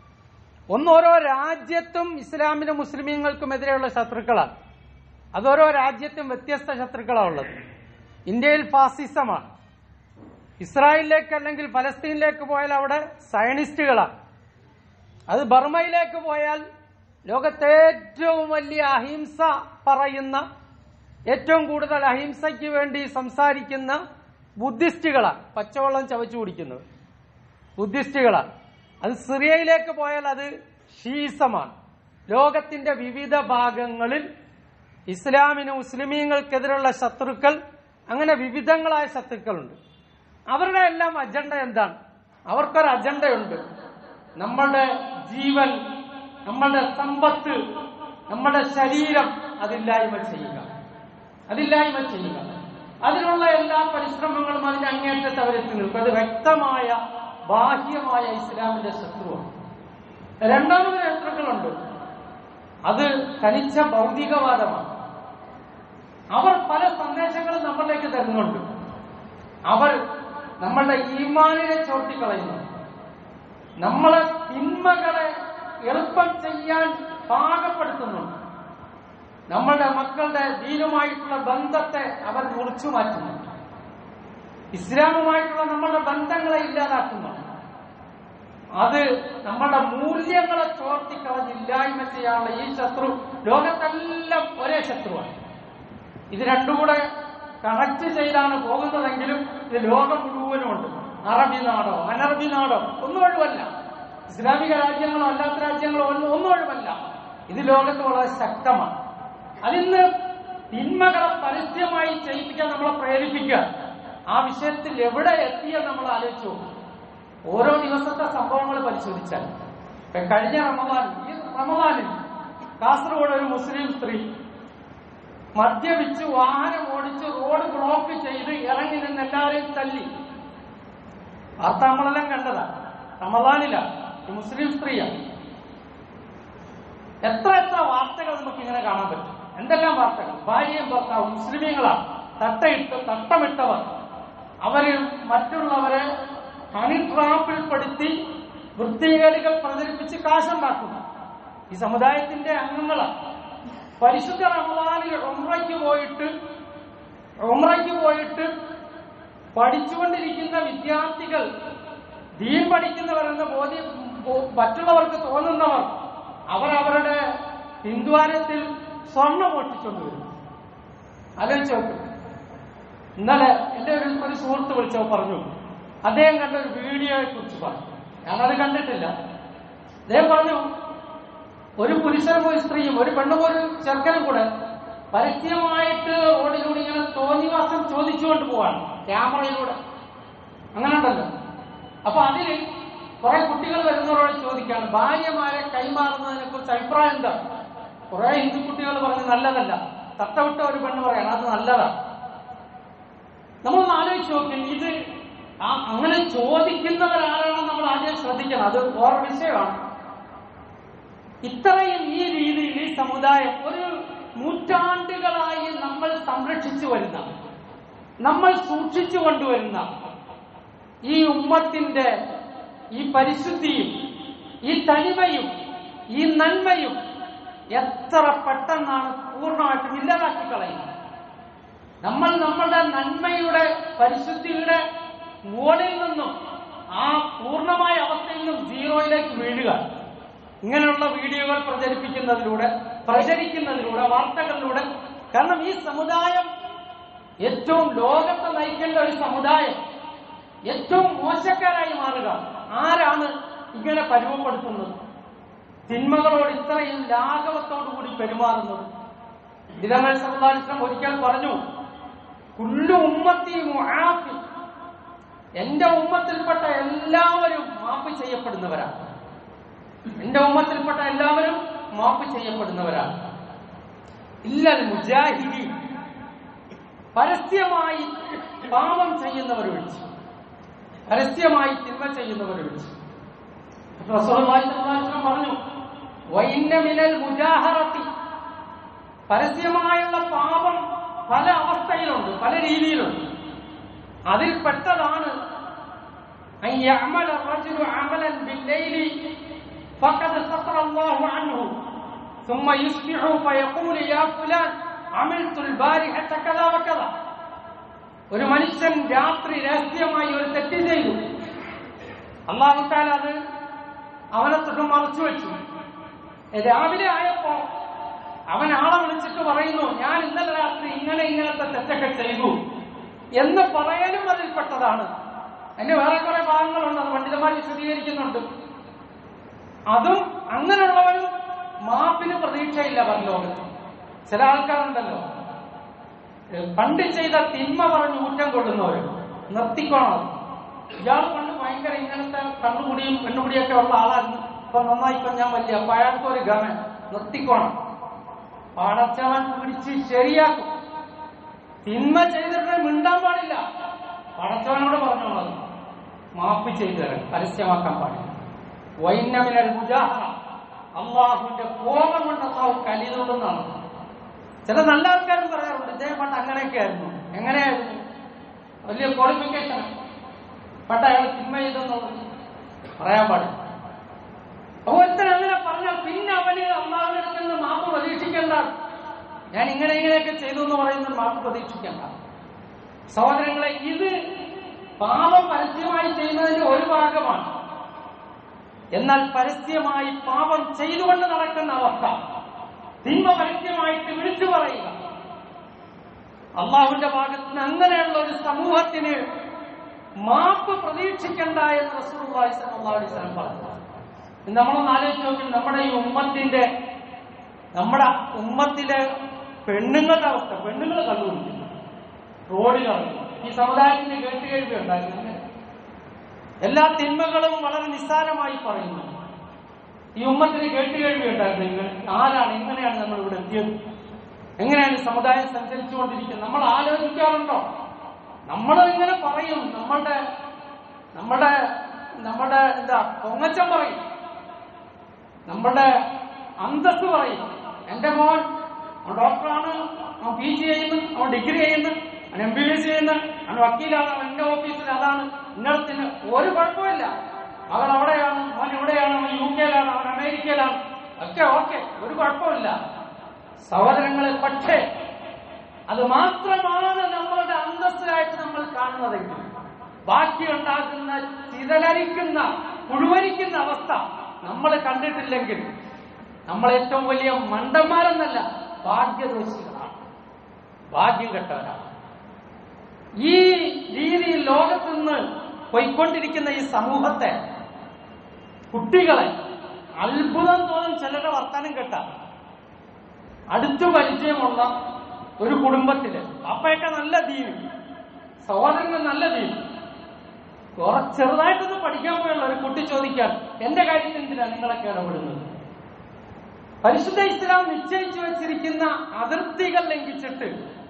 ഒന്ന്, ഓരോ രാജ്യത്തും ഇസ്ലാമിനും മുസ്ലിമീങ്ങൾക്കും എതിരെയുള്ള ശത്രുക്കളാണ്. അതോരോ രാജ്യത്തും വ്യത്യസ്ത ശത്രുക്കളാണ് ഉള്ളത്. ഇന്ത്യയിൽ ഫാസിസമാണ്, ഇസ്രായേലിലേക്ക് അല്ലെങ്കിൽ ഫലസ്തീനിലേക്ക് പോയാൽ അവിടെ സയനിസ്റ്റുകളാണ്, അത് ബർമയിലേക്ക് പോയാൽ ലോകത്തെ ഏറ്റവും വലിയ അഹിംസ പറയുന്ന, ഏറ്റവും കൂടുതൽ അഹിംസയ്ക്ക് വേണ്ടി സംസാരിക്കുന്ന ബുദ്ധിസ്റ്റുകളാണ്, പച്ചവെള്ളം ചവച്ചു കുടിക്കുന്നത്. ബുദ്ധിസ്റ്റുകളാണ്. അത് സിറിയയിലേക്ക് പോയാൽ അത് ഷീസമാണ്. ലോകത്തിന്റെ വിവിധ ഭാഗങ്ങളിൽ ഇസ്ലാമിന് മുസ്ലിമീങ്ങൾക്കെതിരുള്ള ശത്രുക്കൾ, അങ്ങനെ വിവിധങ്ങളായ ശത്രുക്കളുണ്ട്. അവരുടെ എല്ലാം അജണ്ട എന്താണ്? അവർക്കൊരു അജണ്ടയുണ്ട്. നമ്മളുടെ ജീവൻ, നമ്മളുടെ സമ്പത്ത്, നമ്മുടെ ശരീരം അതില്ലായ്മ ചെയ്യുക, അതില്ലായ്മ ചെയ്യുക. അതിനുള്ള എല്ലാ പരിശ്രമങ്ങളും അതിന്റെ അങ്ങേറ്റത്ത് അവരെത്തി നിൽക്കും. അത് വ്യക്തമായ ബാഹ്യമായ ഇസ്ലാമിന്റെ ശത്രുവാണ്. രണ്ടാമത് ശത്രുക്കളുണ്ട്, അത് തനിച്ച ഭൗതികവാദമാണ്. അവർ പല സന്ദേശങ്ങളും നമ്മളിലേക്ക് തരുന്നുണ്ട്. അവർ നമ്മളുടെ ഈമാനിനെ ചോർത്തിക്കളയുന്നു. നമ്മളെ തിന്മകളെ എളുപ്പം ചെയ്യാൻ പാകപ്പെടുത്തുന്നുണ്ട്. നമ്മളുടെ മക്കളുടെ ദീനുമായിട്ടുള്ള ബന്ധത്തെ അവർ മുറിച്ചു മാറ്റുന്നുണ്ട്. ഇസ്ലാമുമായിട്ടുള്ള നമ്മളുടെ ബന്ധങ്ങളെ ഇല്ലാതാക്കുന്നുണ്ട്. അത് നമ്മളുടെ മൂല്യങ്ങളെ ചോർത്തിക്കളഞ്ഞ് ഇല്ലായ്മ ചെയ്യാനുള്ള ഈ ശത്രു ലോകത്തെല്ലാം ഒരേ ശത്രുവാണ്. ഇത് രണ്ടും കൂടെ കണക്ട് ചെയ്താണ് പോകുന്നതെങ്കിലും ഇത് ലോകം മുഴുവനും ഉണ്ട്. അറബി നാടോ അനറബി നാടോ ഒന്നും ഒഴിവല്ല. ഇസ്ലാമിക രാജ്യങ്ങളോ അല്ലാത്ത രാജ്യങ്ങളോ ഒന്നും ഒന്നും ഒഴിവല്ല. ഇത് ലോകത്ത് വളരെ ശക്തമാണ്. അതിന്ന് തിന്മകളെ പരസ്യമായി ചെയ്യിപ്പിക്കാൻ നമ്മളെ പ്രേരിപ്പിക്കുക. ആ വിഷയത്തിൽ എവിടെ എത്തിയെന്ന് നമ്മൾ ആലോചിച്ചു. ഓരോ ദിവസത്തെ സംഭവങ്ങൾ പരിശോധിച്ചാൽ കഴിഞ്ഞ റമദാൻ ഈ റമദാനിൽ കാസർഗോഡ് ഒരു മുസ്ലിം സ്ത്രീ മദ്യപിച്ച് വാഹനം ഓടിച്ച് റോഡ് ബ്ലോക്ക് ചെയ്ത് ഇറങ്ങി നിന്ന് എല്ലാവരെയും തല്ലി. വാർത്ത നമ്മളെല്ലാം കണ്ടതാ. റമദാനില ഈ മുസ്ലിം സ്ത്രീയാണ്. എത്ര എത്ര വാർത്തകൾ നമുക്ക് ഇങ്ങനെ കാണാൻ പറ്റും. എന്തെല്ലാം വാർത്തകൾ! ഭാര്യയും ഭർത്താവും മുസ്ലിമീങ്ങളാണ്, തട്ടയിട്ട് തട്ടമിട്ടവർ. അവര് മറ്റുള്ളവരെ ഹണി ട്രാപ്പിൽപ്പെടുത്തി വൃത്തികേടുകൾ പ്രചരിപ്പിച്ച് കാശുണ്ടാക്കുന്നു. ഈ സമുദായത്തിന്റെ അംഗങ്ങളാണ്. പരിശുദ്ധ റമദാനിൽ ഉംറയ്ക്ക് പോയിട്ട് ഉംറയ്ക്ക് പോയിട്ട് പഠിച്ചുകൊണ്ടിരിക്കുന്ന വിദ്യാർത്ഥികൾ, ദീൻ പഠിക്കുന്നവരെന്ന് ബോധ്യം മറ്റുള്ളവർക്ക് തോന്നുന്നവർ, അവർ അവരുടെ ഹിന്ദുവാരത്തിൽ സ്വർണം മോഷ്ടിച്ചുകൊണ്ടുവരും. ആലോചിച്ച് നോക്ക്. ഇന്നലെ എന്റെ ഒരു ഒരു സുഹൃത്ത് വിളിച്ചോ പറഞ്ഞു, അദ്ദേഹം കണ്ട ഒരു വീഡിയോയെ കുറിച്ച് പറഞ്ഞു. ഞാനത് കണ്ടിട്ടില്ല. അദ്ദേഹം പറഞ്ഞു, ഒരു പുരുഷനും ഒരു സ്ത്രീയും ഒരു പെണ്ണും ഒരു ചെറുക്കനും കൂടെ പരസ്യമായിട്ട് റോഡിലൂടെ ഇങ്ങനെ തോന്നിവാസം ചോദിച്ചുകൊണ്ട് പോവാണ് ക്യാമറയിലൂടെ. അങ്ങനെ ഉണ്ടല്ലോ. അപ്പൊ അതിൽ കുറെ കുട്ടികൾ വരുന്നവരോട് ചോദിക്കാണ് ഭാര്യമാരെ കൈമാറുന്നതിനെ കുറിച്ച് അഭിപ്രായം എന്താ. കുറെ ഹിന്ദു കുട്ടികൾ പറഞ്ഞ് നല്ലതല്ല. തട്ടവിട്ട ഒരു പെണ്ണ് പറയാണ് അത് നല്ലതാണ്. നമ്മളൊന്ന് ആലോചിച്ച് നോക്കി. ഇത് അങ്ങനെ ചോദിക്കുന്നവരാരാണെന്ന് നമ്മൾ ആദ്യം ശ്രദ്ധിക്കണം. അത് വേറെ വിഷയമാണ്. ഇത്രയും ഈ രീതിയിൽ ഈ സമുദായം ഒരു നൂറ്റാണ്ടുകളായി നമ്മൾ സംരക്ഷിച്ചു വരുന്ന, നമ്മൾ സൂക്ഷിച്ചു കൊണ്ടുവരുന്ന ഈ ഉമ്മത്തിന്റെ ഈ പരിശുദ്ധിയും ഈ തനിമയും ഈ നന്മയും എത്ര പെട്ടെന്നാണ് പൂർണ്ണമായിട്ടും ഇല്ലാതാക്കി കളയുന്നത്. നമ്മൾ നമ്മളുടെ നന്മയുടെ പരിശുദ്ധിയുടെ മുകളിൽ നിന്നും ആ പൂർണ്ണമായ അവസ്ഥയിൽ നിന്നും സീറോയിലേക്ക് വീഴുക. ഇങ്ങനെയുള്ള വീഡിയോകൾ പ്രചരിപ്പിക്കുന്നതിലൂടെ പ്രചരിക്കുന്നതിലൂടെ വാർത്തകളിലൂടെ. കാരണം ഈ സമുദായം ഏറ്റവും ലോകത്തെ നയിക്കേണ്ട ഒരു സമുദായം ഏറ്റവും മോശക്കാരായി മാറുക. ആരാണ് ഇങ്ങനെ പരുവപ്പെടുത്തുന്നത്? തിന്മകളോട് ഇത്രയും ലാഘവത്തോടുകൂടി പെരുമാറുന്നത്? ദിനങ്ങൾ സമുദായം ഒരിക്കൽ പറഞ്ഞു, കുല്ലു ഉമ്മത്തി മുആഫി, എന്റെ ഉമ്മത്തിൽപ്പെട്ട എല്ലാവരും മാപ്പ് ചെയ്യപ്പെടുന്നവരാണ്. എന്റെ ഉമ്മത്തിൽപ്പെട്ട എല്ലാവരും മാപ്പ് ചെയ്യപ്പെടുന്നവരാണ്. ഇല്ലൽ മുജാഹിദി, പരസ്യമായി പാപം ചെയ്യുന്നവരൊഴിച്ച്, പരസ്യമായി തിന്മ ചെയ്യുന്നവരൊഴിച്ച്. റസൂലുള്ളാഹി സ്വല്ലല്ലാഹു അലൈഹി വസല്ലം പറഞ്ഞു, വഇന്ന മിനൽ മുജാഹറത്തി, പരസ്യമായുള്ള പാപം പല അവസ്ഥയിലുണ്ട്, പല രീതിയിലുണ്ട്. അതിൽപ്പെട്ടതാണ് അൻ യഅമല റജുലു അമലൻ ബില്ലൈലി ഫഖദ് സതറ അല്ലാഹു അൻഹു ثم يصبح فيقول يا فلان عملت البارحة كذا وكذا. ഒരു മനുഷ്യൻ രാത്രി രഹസ്യമായി ഒരു തെറ്റ് ചെയ്തു. അല്ലാഹു തആല അത് അവനെ തൊട്ട് മറച്ചു വെച്ചു. രാവിലെ ആയപ്പോ അവൻ ആളെ വിളിച്ചിട്ട് പറയുന്നു, ഞാൻ ഇന്നലെ രാത്രി ഇങ്ങനെ ഇങ്ങനത്തെ തെറ്റൊക്കെ ചെയ്തു എന്ന് പറയലും അതിൽപ്പെട്ടതാണ്. അതിന്റെ വേറെ കുറെ ഭാഗങ്ങളുണ്ട്, അത് പണ്ഡിതന്മാർ വിശദീകരിക്കുന്നുണ്ട്. അതും അങ്ങനെയുള്ളവരും മാപ്പിന് പ്രതീക്ഷയില്ല പരലോകത്ത്. ചില ആൾക്കാരുണ്ടല്ലോ പണ്ട് ചെയ്ത തിന്മ പറഞ്ഞ് ഊറ്റം കൊള്ളുന്നവർ, നിർത്തിക്കോണം. ഇയാൾ പണ്ട് ഭയങ്കര ഇങ്ങനത്തെ കണ്ണുകുടിയും പെണ്ണുകുടിയൊക്കെ ഉള്ള ആളായിരുന്നു, ഇപ്പൊ നന്നായിപ്പോ ഞാൻ വലിയ അപ്പൊ അയാൾക്ക് ഒരു ഗമ, നിർത്തിക്കോണം. പടച്ചവൻ പിടിച്ച് ശരിയാക്കും. തിന്മ ചെയ്തിട്ട് മിണ്ടാൻ പാടില്ല. പടച്ചവനോട് പറഞ്ഞോളൂ മാപ്പ് ചെയ്തു തരാൻ, പരസ്യമാക്കാൻ പാടില്ല. വൈന്നമിനൽ മുജാഹ, അള്ളാഹുവിന്റെ കോപം കൊണ്ട് അള്ളാഹു കലിതുണ്ടെന്നാണ്. ചില നല്ല ആൾക്കാരും പറയാറുണ്ട് ഇദ്ദേഹം പണ്ട് അങ്ങനെയൊക്കെ ആയിരുന്നു. എങ്ങനെയായിരുന്നു? വലിയ ക്വാളിഫിക്കേഷൻ. പണ്ട് അയാൾ തിന്മ ചെയ്തെന്നുള്ളത് പറയാൻ പാടില്ല. ഓരോരുത്തർ അങ്ങനെ പറഞ്ഞാൽ പിന്നെ അവന് അള്ളാഹുവിന്റെ അടുത്ത് നിന്ന് മാപ്പ് പ്രതീക്ഷിക്കേണ്ട. ഞാൻ ഇങ്ങനെ ഇങ്ങനെയൊക്കെ ചെയ്തു എന്ന് പറയുന്നത് മാപ്പ് പ്രതീക്ഷിക്കേണ്ട. സഹോദരങ്ങളെ, ഇത് പാപം പരസ്യമായി ചെയ്യുന്നതിന്റെ ഒരു ഭാഗമാണ്. എന്നാൽ പരസ്യമായി പാപം ചെയ്തുകൊണ്ട് നടക്കുന്ന അവസ്ഥ, തിന്മ പരസ്യമായിട്ട് വിളിച്ചു പറയുക, അള്ളാഹുവിന്റെ ഭാഗത്ത് നിന്ന് അങ്ങനെയുള്ള ഒരു സമൂഹത്തിന് മാപ്പ് പ്രതീക്ഷിക്കണ്ട എന്ന് റസൂലുള്ളാഹി സ്വല്ലല്ലാഹു അലൈഹി വസല്ലം പറഞ്ഞു. നമ്മളൊന്ന് ആലോചിച്ച് നോക്കി, നമ്മുടെ ഈ ഉമ്മത്തിന്റെ നമ്മുടെ ഉമ്മത്തിലെ പെണ്ണുങ്ങളുടെ അവസ്ഥ. പെണ്ണുങ്ങൾ കണ്ടുപിടിക്കുന്നു റോഡിലിറങ്ങി. ഈ സമുദായത്തിന് കേട്ടുകേഴ്വി ഉണ്ടായിരുന്നു. എല്ലാ തിന്മകളും വളരെ നിസ്സാരമായി പറയുന്നു. ഈ ഉമ്മത്തിന് കേട്ടുകേഴ്വി ഉണ്ടായിരുന്നു. നിങ്ങൾ ആരാണ്, എങ്ങനെയാണ് നമ്മൾ ഇവിടെ എത്തിയത്, എങ്ങനെയാണ് സമുദായം സഞ്ചരിച്ചുകൊണ്ടിരിക്കുന്നത്? നമ്മൾ ആലോചിക്കാറുണ്ടോ? നമ്മൾ ഇങ്ങനെ പറയും, നമ്മളുടെ നമ്മുടെ നമ്മുടെ എന്താ പൊങ്ങച്ചം പറയും, നമ്മുടെ അന്തസ് പറയും. എന്റെ മോൻ അവൻ ഡോക്ടറാണ്, അവൻ പി ജി ചെയ്യുന്നു, അവൻ ഡിഗ്രി ചെയ്യുന്നു, അവൻ എം ബി ബി എസ് ചെയ്യുന്നു, അവൻ വക്കീലാണ്, അവൻ എന്റെ ഓഫീസിൽ അതാണ്, ഇന്നടത്തിന് ഒരു കുഴപ്പമില്ല. അവൻ അവിടെയാണ്, അവൻ ഇവിടെയാണ്, അവൻ യു കെയിലാണ്, അവൻ അമേരിക്കയിലാണ്, ഒക്കെ ഓക്കെ, ഒരു കുഴപ്പമില്ല. സഹോദരങ്ങളെ, പക്ഷേ അത് മാത്രമാണ് നമ്മളുടെ അന്തസ്സിലായിട്ട് നമ്മൾ കാണുന്നതെങ്കിൽ ബാക്കി ഉണ്ടാക്കുന്ന ചിതലരിക്കുന്ന മുഴുവനിക്കുന്ന അവസ്ഥ നമ്മൾ കണ്ടിട്ടില്ലെങ്കിൽ നമ്മൾ ഏറ്റവും വലിയ മണ്ടന്മാരെന്നല്ല, ഭാഗ്യദോഷികളാണ്, ഭാഗ്യം കെട്ടവരാണ്. ഈ രീതിയിൽ ലോകത്ത് നിന്ന് പോയിക്കൊണ്ടിരിക്കുന്ന ഈ സമൂഹത്തെ, കുട്ടികളെ അത്ഭുതം തോന്നും ചിലരുടെ വർത്താനം കേട്ട. അടുത്തു പരിചയമുള്ള ഒരു കുടുംബത്തില് അപ്പയൊക്കെ നല്ല ദീന്, സഹോദരങ്ങൾ നല്ല ദീന്, ചെറുതായിട്ടൊന്ന് പഠിക്കാൻ പോയുള്ള ഒരു കുട്ടി ചോദിക്കാൻ എന്റെ കാര്യത്തിൽ എന്തിനാണ് നിങ്ങളൊക്കെ ഇടപെടുന്നത്? പരിശുദ്ധ ഇസ്ലാം നിശ്ചയിച്ചു വെച്ചിരിക്കുന്ന അതിർത്തികൾ ലംഘിച്ചിട്ട്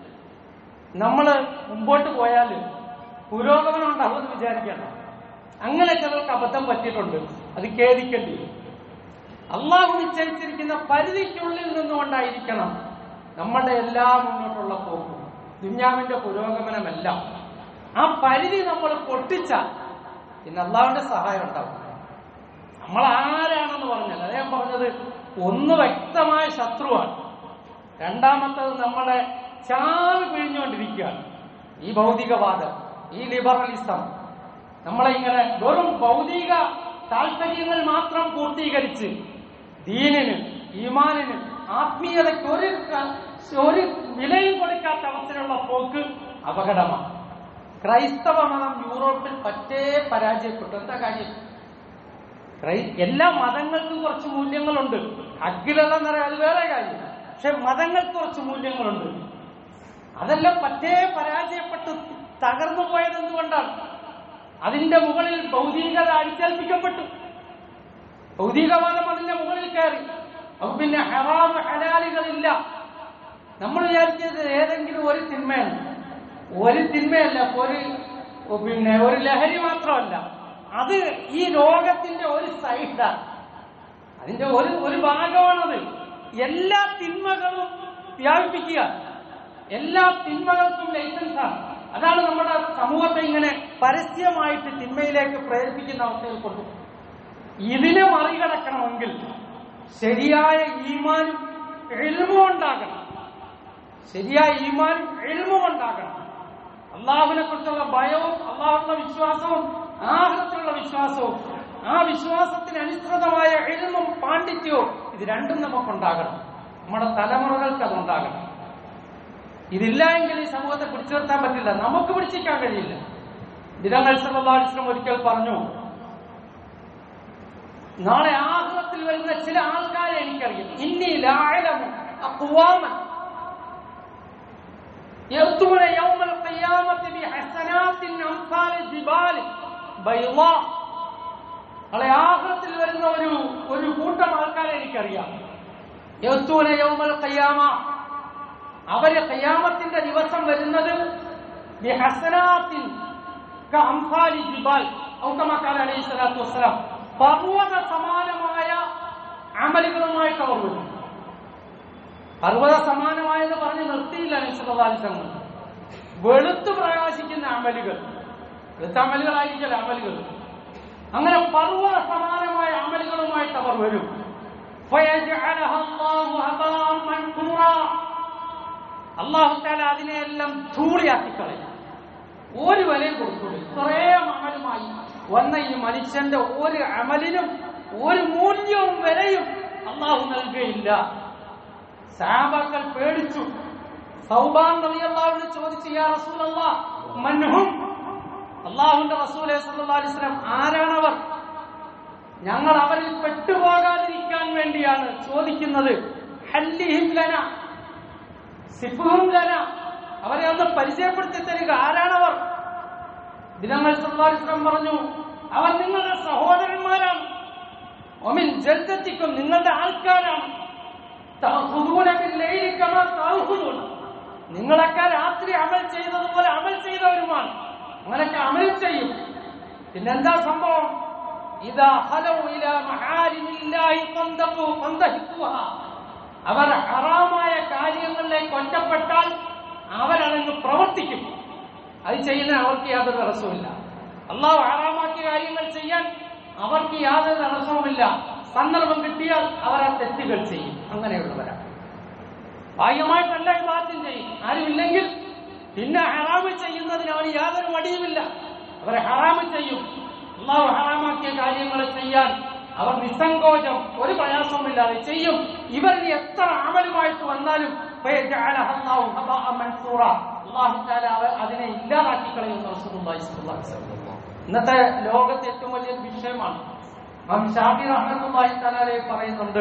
നമ്മൾ മുമ്പോട്ട് പോയാൽ പുരോഗമനം ഉണ്ടാവുമെന്ന് വിചാരിക്കണം. അങ്ങനെ ചിലർക്ക് അബദ്ധം പറ്റിയിട്ടുണ്ട്, അത് ഖേദിക്കേണ്ടി വരും. അള്ളാഹു നിശ്ചയിച്ചിരിക്കുന്ന പരിധിക്കുള്ളിൽ നിന്നുകൊണ്ടായിരിക്കണം നമ്മുടെ എല്ലാ മുന്നോട്ടുള്ള പോക്കും, ദുന്യാവിന്റെ പുരോഗമനമെല്ലാം. ആ പരിധി നമ്മൾ പൊട്ടിച്ചാൽ പിന്നെ അള്ളാഹുവിന്റെ സഹായം ഉണ്ടാവും. നമ്മൾ ആരാണെന്ന് പറഞ്ഞാൽ അദ്ദേഹം പറഞ്ഞത് ഒന്ന് വ്യക്തമായ ശത്രുവാണ്, രണ്ടാമത്തത് നമ്മളെ ചാവി പിഴിഞ്ഞുകൊണ്ടിരിക്കുകയാണ്. ഈ ഭൗതികവാദം, ഈ ലിബറലിസം നമ്മളെ ഇങ്ങനെ വെറും ഭൗതിക താല്പര്യങ്ങൾ മാത്രം പൂർത്തീകരിച്ച് ദീനിന്, ഈമാനിന്, ആത്മീയതയ്ക്ക് ഒരു ഒരു വിലയും കൊടുക്കാത്ത അവസരമുള്ള പോക്ക് അപകടമാണ്. ക്രൈസ്തവ മതം യൂറോപ്പിൽ പറ്റേ പരാജയപ്പെട്ടു. എന്താ കാര്യം? എല്ലാ മതങ്ങൾക്കും കുറച്ച് മൂല്യങ്ങളുണ്ട്. അഖിലെന്ന് പറയാം, അത് വേറെ കാര്യം. പക്ഷെ മതങ്ങൾക്ക് കുറച്ച് മൂല്യങ്ങളുണ്ട്. അതെല്ലാം പറ്റേ പരാജയപ്പെട്ട് തകർന്നു പോയത് എന്തുകൊണ്ടാണ്? അതിന്റെ മുകളിൽ ഭൗതികത അടിച്ചേൽപ്പിക്കപ്പെട്ടു. ഭൗതികവാദം അതിന്റെ മുകളിൽ കയറി. അപ്പൊ പിന്നെ ഹറാം ഹലാലുകളില്ല. നമ്മൾ വിചാരിച്ചത് ഏതെങ്കിലും ഒരു തിന്മയാണ്. ഒരു തിന്മയല്ല, ഒരു പിന്നെ ഒരു ലഹരി മാത്രമല്ല, അത് ഈ ലോകത്തിന്റെ ഒരു സൈഡാണ്, അതിന്റെ ഒരു ഒരു ഭാഗമാണത്. എല്ലാ തിന്മകളും വ്യാപിപ്പിക്കുക, എല്ലാ തിന്മകൾക്കും ലൈസൻസാണ്. അതാണ് നമ്മുടെ സമൂഹത്തെ ഇങ്ങനെ പരസ്യമായിട്ട് തിന്മയിലേക്ക് പ്രേരിപ്പിക്കുന്ന അവസ്ഥയിൽ കൊണ്ടു. ഇതിനെ മറികടക്കണമെങ്കിൽ ശരിയായ ഈമാനും ഇൽമും ഉണ്ടാകണം. ശരിയായ ഈമാനും ഇൽമും ഉണ്ടാകണം. അള്ളാഹുവിനെ കുറിച്ചുള്ള ഭയവും, അള്ളാഹുവിന്റെ വിശ്വാസവും, ആഖിറത്തിലുള്ള വിശ്വാസവും, ആ വിശ്വാസത്തിന് അനുസൃതമായ ഇൽമും പാണ്ഡിത്യവും, ഇത് രണ്ടും നമുക്കുണ്ടാകണം. നമ്മുടെ തലമുറകൾക്ക് അതുണ്ടാകണം. ഇതില്ല എങ്കിൽ ഈ സമൂഹത്തെ പിടിച്ചു നിർത്താൻ പറ്റില്ല, നമുക്ക് പിടിച്ചിരിക്കാൻ കഴിയില്ല. ദിനങ്ങൾ സല്ലല്ലാഹു അലൈഹി വസല്ലം ഒരിക്കൽ പറഞ്ഞു, നാളെ ആഖിറത്തിൽ വരുന്ന ചില ആൾക്കാരെ എനിക്കറിയാം. ഇന്നി ലഅലമു അഖ്വാമൻ യഅ്തൂന യൗമൽ ഖിയാമത്തി ബിഹസനാത്തിൻ അംസാലി ജിബാലി ബൈളാ. നാളെ ആഖിറത്തിൽ വരുന്ന ഒരു ഒരു കൂട്ടം ആൾക്കാരെ എനിക്കറിയാം. യഅ്തൂന യൗമൽ ഖിയാമ, അവരെ ഖിയാമത്തിന്റെ ദിവസം വരുന്നത് ബിഹസനാത്തിൻ കഅംസാലി ജിബാൽ ഔ കമാ ഖാല അലൈഹി സ്വലാത്തു വസ്സലാം, പർവ്വത സമാനമായ അമലുകളുമായിട്ട് അവർ വരും. പർവ്വത സമാനമായെന്ന് പറഞ്ഞ് നിർത്തിയില്ല നബി സല്ലല്ലാഹു അലൈഹി വസല്ലം. വെളുത്തു പ്രകാശിക്കുന്ന അമലുകൾ, വെളുത്ത അമലുകളായിരിക്കല അമലുകൾ. അങ്ങനെ പർവ്വത സമാനമായ അമലുകളുമായിട്ട് അവർ വരും. അല്ലാഹു തആല അതിനെയെല്ലാം ധൂളിയാക്കി കളയും. ഒരു വിലയും കൊടുക്കൂല. ഇത്രയും അമലുമായി വന്ന ഈ മനുഷ്യന്റെ ഒരു അമലിനും ഒരു മൂല്യവും വിലയും അള്ളാഹു നൽകുകയില്ല. സഹാബാക്കൾ പേടിച്ചു. സൗബാൻ റളിയല്ലാഹു അൻഹു ചോദിച്ചു, യാ റസൂലല്ലാഹ് മൻഹും, അല്ലാഹുവിന്റെ റസൂലേ സല്ലല്ലാഹു അലൈഹി വസല്ലം, ആരാണവർ? ഞങ്ങൾ അവരിൽ പെട്ടുപോകാതിരിക്കാൻ വേണ്ടിയാണ് ചോദിക്കുന്നത്. ഹല്ലിഹിം ലനാ സിഫുഹും ലനാ, അവരെ ഒന്ന് പരിചയപ്പെടുത്തി തരിക. ആരാണവർ? ദിനങ്ങൾ സല്ലല്ലാഹു അലൈഹി വസല്ലം പറഞ്ഞു, അവർ നിങ്ങളുടെ സഹോദരന്മാരാണ്. ഒമിൻ ജദ്ദത്തിക്കും, നിങ്ങളുടെ ആൾക്കാരാണ്. തഅഖുദൂന ബില്ലൈലി കമാ തഅഖുദൂന, നിങ്ങളൊക്കെ രാത്രി അമൽ ചെയ്തതുപോലെ അമൽ ചെയ്തവരുമാണ്. അങ്ങനെയൊക്കെ അമൽ ചെയ്യും. പിന്നെന്താ സംഭവം? ഇദാ ഖലൗ ഇലാ മഹാരിമില്ലാഹി ഫന്തഖു ഫന്തഹിഖുഹാ, അവർ ഹറാമായ കാര്യങ്ങളിലേക്ക് ഒറ്റപ്പെട്ടാൽ അവരതങ്ങ് പ്രവർത്തിക്കും. അത് ചെയ്യുന്ന അവർക്ക് യാതൊരു തടസ്സവുമില്ല. അള്ളാഹു ഹറാമാക്കിയ കാര്യങ്ങൾ ചെയ്യാൻ അവർക്ക് യാതൊരു തടസ്സവുമില്ല. സന്ദർഭം കിട്ടിയാൽ അവർ ആ തെറ്റുകൾ ചെയ്യും. അങ്ങനെയുള്ളവരാണ്. ഭാഗ്യമായിട്ടല്ല ഇബാദത്തും ചെയ്യും. ആരുമില്ലെങ്കിൽ പിന്നെ ഹറാമ് ചെയ്യുന്നതിന് അവർ യാതൊരു മടിയുമില്ല. അവർ ഹറാമ് ചെയ്യും. അള്ളാഹു ഹറാമാക്കിയ കാര്യങ്ങൾ ചെയ്യാൻ അവർ നിസ്സങ്കോചം, ഒരു പ്രയാസവുമില്ലാതെ ചെയ്യും. ഇവരിന് എത്ര അമലുമായിട്ട് വന്നാലും അതിനെ ഇല്ലാതാക്കി കളയുന്ന റസൂലുള്ളാഹി സ്വല്ലല്ലാഹു അലൈഹി വസല്ലം. ഇന്നത്തെ ലോകത്തെ ഏറ്റവും വലിയൊരു വിഷയമാണ്. ഇമാം ഷാഫി റഹ്മത്തുള്ളാഹി തആല പറയുന്നുണ്ട്,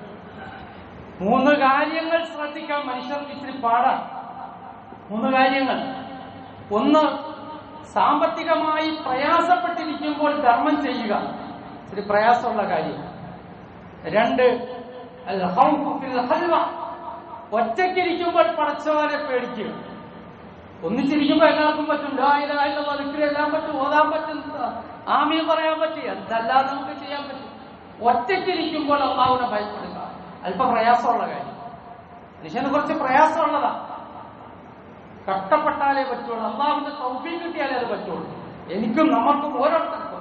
മൂന്ന് കാര്യങ്ങൾ ശ്രദ്ധിക്കാൻ മനുഷ്യർക്ക് ഇത്തിരി പാടാണ്. മൂന്ന് കാര്യങ്ങൾ. ഒന്ന്, സാമ്പത്തികമായി പ്രയാസപ്പെട്ടിരിക്കുമ്പോൾ ധർമ്മം ചെയ്യുക, ഇത്തിരി പ്രയാസമുള്ള കാര്യം. രണ്ട്, അൽ ഖൗഫു ഫിൽ ഖൽവ, ഒറ്റയ്ക്കിരിക്കുമ്പോൾ പടച്ചവനെ പേടിക്കുക. ഒന്നിച്ചിരിക്കുമ്പോൾ എല്ലാവർക്കും പറ്റും, ലാ ഇലാഹ ഇല്ലല്ലാഹ് ദിക്ർ എല്ലാം പറ്റും, ഓതാൻ പറ്റും, ആമീൻ പറയാൻ പറ്റും, എന്തെല്ലാം നമുക്ക് ചെയ്യാൻ പറ്റും. ഒറ്റയ്ക്കിരിക്കുമ്പോൾ അള്ളാഹുവിനെ ഭയപ്പെടുക അല്പ പ്രയാസമുള്ള കാര്യം. മനുഷ്യന് കുറച്ച് പ്രയാസമുള്ളതാ. കഷ്ടപ്പെട്ടാലേ പറ്റുള്ളൂ. അള്ളാഹുവിന്റെ തൗഫീഖ് കിട്ടിയാലേ അത് പറ്റുള്ളൂ. എനിക്കും നമുക്കും ഓരോരുത്തർക്കും.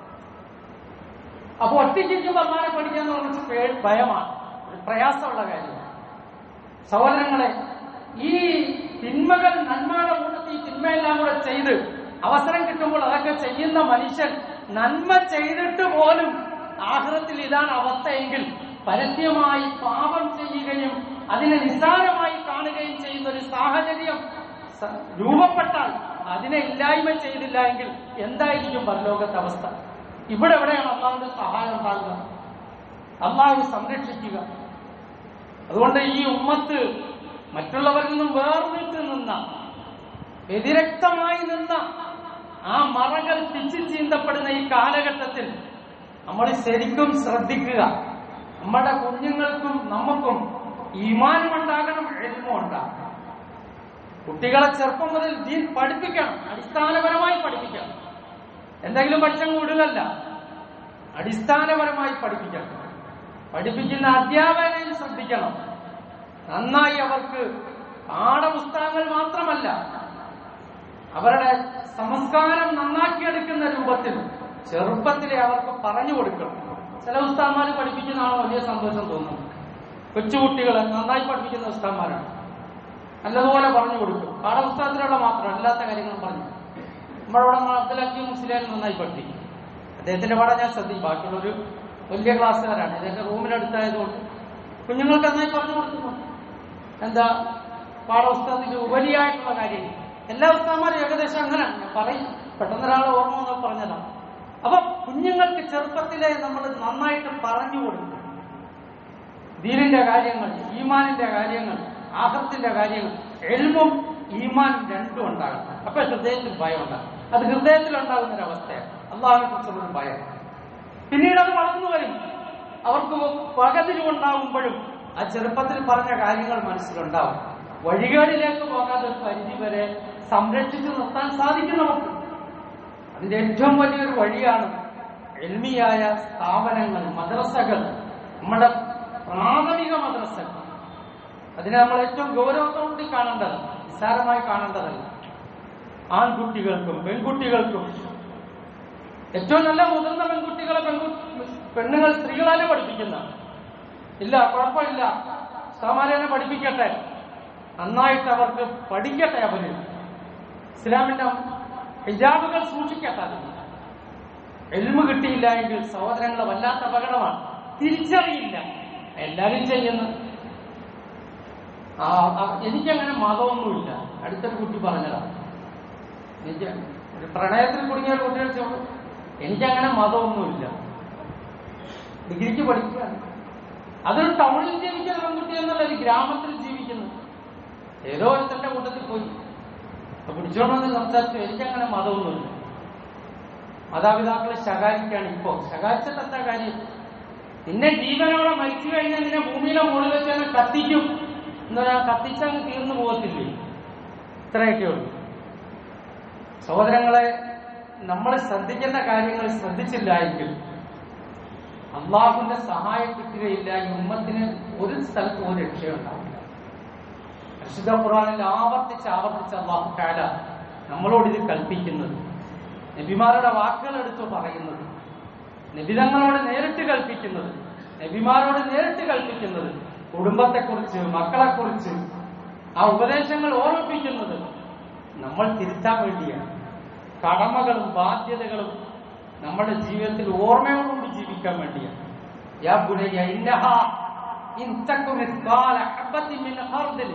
അപ്പൊ ഒറ്റയ്ക്കിരിക്കുമ്പോൾ അള്ളാഹിനെ പഠിക്കാന്ന് പറഞ്ഞ ഭയമാണ്, പ്രയാസമുള്ള കാര്യമാണ്. സഹോദരങ്ങളെ, ഈ തിന്മകൾ നന്മയുടെ കൂട്ടത്തിൽ ഈ തിന്മയെല്ലാം കൂടെ ചെയ്ത് അവസരം കിട്ടുമ്പോൾ അതൊക്കെ ചെയ്യുന്ന മനുഷ്യൻ നന്മ ചെയ്തിട്ട് പോലും ആഖിറത്തിൽ ഇതാണ് അവസ്ഥയെങ്കിൽ പരസ്യമായി പാപം ചെയ്യുകയും അതിനെ നിസ്സാരമായി കാണുകയും ചെയ്യുന്ന ഒരു സാഹചര്യം രൂപപ്പെട്ടാൽ അതിനെ ഇല്ലായ്മ ചെയ്തില്ല എങ്കിൽ എന്തായിരിക്കും പരലോകത്തെ അവസ്ഥ? ഇവിടെ എവിടെയാണ് അള്ളാഹുവിന്റെ സഹായം ഉണ്ടാകുക? അള്ളാഹു സംരക്ഷിക്കുക. അതുകൊണ്ട് ഈ ഉമ്മത്ത് മറ്റുള്ളവരിൽ നിന്നും വേർതിട്ട് നിന്ന, വ്യതിരക്തമായി നിന്ന ആ മറകൾ പിച്ചു ചീന്തപ്പെടുന്ന ഈ കാലഘട്ടത്തിൽ നമ്മൾ ശരിക്കും ശ്രദ്ധിക്കുക. നമ്മുടെ കുഞ്ഞുങ്ങൾക്കും നമുക്കും ഈമാനും ഉണ്ടാകണം, ഇൽമും ഉണ്ടാകണം. കുട്ടികളെ ചെറുപ്പം മുതൽ ദീൻ പഠിപ്പിക്കണം, അടിസ്ഥാനപരമായി പഠിപ്പിക്കണം. എന്തെങ്കിലും പഠിച്ചങ്ങ് വിടുകയല്ല, അടിസ്ഥാനപരമായി പഠിപ്പിക്കണം. പഠിപ്പിക്കുന്ന അധ്യാപകനെയും ശ്രദ്ധിക്കണം. നന്നായി അവർക്ക് പാഠപുസ്തകങ്ങൾ മാത്രമല്ല, അവരുടെ സംസ്കാരം നന്നാക്കിയെടുക്കുന്ന രൂപത്തിൽ ചെറുപ്പത്തിലെ അവർക്ക് പറഞ്ഞു കൊടുക്കണം. ചില ഉസ്താദ്മാർ പഠിപ്പിക്കുന്നതാണ് വലിയ സന്തോഷം തോന്നുന്നത്. കൊച്ചുകുട്ടികളെ നന്നായി പഠിപ്പിക്കുന്ന ഉസ്താദ്മാരാണ്. നല്ലതുപോലെ പറഞ്ഞു കൊടുക്കും. പാഠപുസ്തകത്തിലുള്ള മാത്രം അല്ലാത്ത കാര്യങ്ങളും പറഞ്ഞു. നമ്മളവിടെ അബ്ദുൽ ഹക്കീം മുസ്ലിയാർ നന്നായി പഠിപ്പിക്കും. അദ്ദേഹത്തിന്റെ പാഠം ഞാൻ ശ്രദ്ധിക്കും. ബാക്കിയുള്ളൊരു വലിയ ക്ലാസ്സുകാരാണ്. ഇതെന്റെ റൂമിനടുത്തായതുകൊണ്ട് കുഞ്ഞുങ്ങൾക്ക് നന്നായി പറഞ്ഞു കൊടുക്കുന്നു. എന്താ പാഠപുസ്തകത്തിന്റെ ഉപരിയായിട്ടുള്ള കാര്യങ്ങൾ എല്ലാ ഉസ്താദ്മാരും ഏകദേശം അങ്ങനെയാണ്. ഞാൻ പറയും, പെട്ടെന്നൊരാളെ ഓർമ്മ എന്ന് പറഞ്ഞതാണ്. അപ്പൊ കുഞ്ഞുങ്ങൾക്ക് ചെറുപ്പത്തിലെ നമ്മൾ നന്നായിട്ട് പറഞ്ഞു കൊടുക്കും. ദീനിന്റെ കാര്യങ്ങൾ, ഈമാനിന്റെ കാര്യങ്ങൾ, ആഖിറത്തിന്റെ കാര്യങ്ങൾ, ഇൽമും ഈമാനും രണ്ടും ഉണ്ടാകണം. അപ്പൊ ഹൃദയത്തിൽ ഭയം ഉണ്ടാകും. അത് ഹൃദയത്തിൽ ഉണ്ടാകുന്ന ഒരു അവസ്ഥയാണ് അള്ളാഹിനെ കുറിച്ചുള്ളൊരു ഭയം. പിന്നീട് അത് വളർന്നു വരും. അവർക്ക് പകതിരിവുണ്ടാകുമ്പോഴും ആ ചെറുപ്പത്തിൽ പറഞ്ഞ കാര്യങ്ങൾ മനസ്സിലുണ്ടാവും. വഴികേടിലേക്ക് പോകാതെ ഒരു പരിധി വരെ സംരക്ഷിച്ചു നിർത്താൻ സാധിക്കും നമുക്ക്. അതിന്റെ ഏറ്റവും വലിയൊരു വഴിയാണ് ഇൽമിയായ സ്ഥാപനങ്ങൾ, മദ്രസകൾ, നമ്മുടെ പ്രാഥമിക മദ്രസകൾ. അതിനെ നമ്മൾ ഏറ്റവും ഗൗരവത്തോടുകൂടി കാണേണ്ടത്, നിസ്സാരമായി കാണേണ്ടതല്ല. ആൺകുട്ടികൾക്കും പെൺകുട്ടികൾക്കും ഏറ്റവും നല്ല മുതിർന്ന പെൺകുട്ടികളെ പെൺകു പെണ്ണുങ്ങൾ സ്ത്രീകളാണ് പഠിപ്പിക്കുന്ന. ഇല്ല, കുഴപ്പമില്ല, ഉസ്താദുമാരെ പഠിപ്പിക്കട്ടെ, നന്നായിട്ട് അവർക്ക് പഠിക്കട്ടെ. അവര് ഇസ്ലാമിന്റെ ഹിജാബുകൾ സൂക്ഷിക്കട്ടെ. എൽമ് കിട്ടിയില്ല എങ്കിൽ സഹോദരങ്ങളെ വല്ലാത്ത അപകടമാണ്. തിരിച്ചറിയില്ല, എല്ലാരും ചെയ്യുന്നു. എനിക്കങ്ങനെ മതമൊന്നുമില്ല. അടുത്തൊരു കുട്ടി പറഞ്ഞതാണ്, എനിക്ക് ഒരു പ്രണയത്തിൽ കുടുങ്ങിയ ഒരു കുട്ടികൾ ചോദിച്ചു, എനിക്കങ്ങനെ മതമൊന്നുമില്ല, ഡിഗ്രിക്ക് പഠിക്കുകയാണ്. അതൊരു ടൗണിൽ ജീവിക്കുന്ന പെൺകുട്ടി എന്നല്ല, ഒരു ഗ്രാമത്തിൽ ജീവിക്കുന്നു. ഏതോ ഒരുത്തന്റെ കൂട്ടത്തിൽ പോയി പിടിച്ചോണ്ടെന്ന് സംസാരിച്ചു, എനിക്കങ്ങനെ മതമൊന്നുമില്ല. മാതാപിതാക്കളെ ശകാരിക്കാണ്. ഇപ്പോ ശകാരിച്ചിട്ട് എന്താ കാര്യം? നിന്നെ ജീവനോടെ മരിച്ചു കഴിഞ്ഞാൽ നിന്നെ ഭൂമിയിലെ മുകളിൽ വെച്ച് തന്നെ കത്തിക്കും എന്ന് പറഞ്ഞാൽ കത്തിച്ചങ്ങ് തീർന്നു പോകത്തില്ലേ? ഇത്രയൊക്കെ ഉള്ളൂ. സഹോദരങ്ങളെ, നമ്മൾ ശ്രദ്ധിക്കേണ്ട കാര്യങ്ങൾ ശ്രദ്ധിച്ചില്ല എങ്കിൽ അള്ളാഹുവിന്റെ സഹായം കിട്ടുകയില്ല. ഈ ഉമ്മത്തിന് ഒരു സ്ഥലത്ത് ഒരു രക്ഷയുണ്ടാവില്ല. പരിശുദ്ധ ഖുർആനിൽ ആവർത്തിച്ച് ആവർത്തിച്ച് അള്ളാഹു തആല നമ്മളോട് ഇത് കൽപ്പിക്കുന്നത്, നബിമാരുടെ വാക്കുകൾ എടുത്തു പറയുന്നത്, നബിതങ്ങളോട് നേരിട്ട് കൽപ്പിക്കുന്നത്, നബിമാരോട് നേരിട്ട് കൽപ്പിക്കുന്നത്, കുടുംബത്തെക്കുറിച്ച്, മക്കളെക്കുറിച്ച് ആ ഉപദേശങ്ങൾ ഓർമ്മിപ്പിക്കുന്നത് നമ്മൾ തിരുത്താൻ വേണ്ടിയാണ്. കടമകളും ബാധ്യതകളും നമ്മുടെ ജീവിതത്തിൽ ഓർമ്മയോടുകൂടി ജീവിക്കാൻ വേണ്ടിയാണ്. യാ ബുനയ്യ ഇന്നഹാ ഇൻ തകും മിസ്കാല ഹബ്ബത്തിൻ മിൻ ഖർദിൻ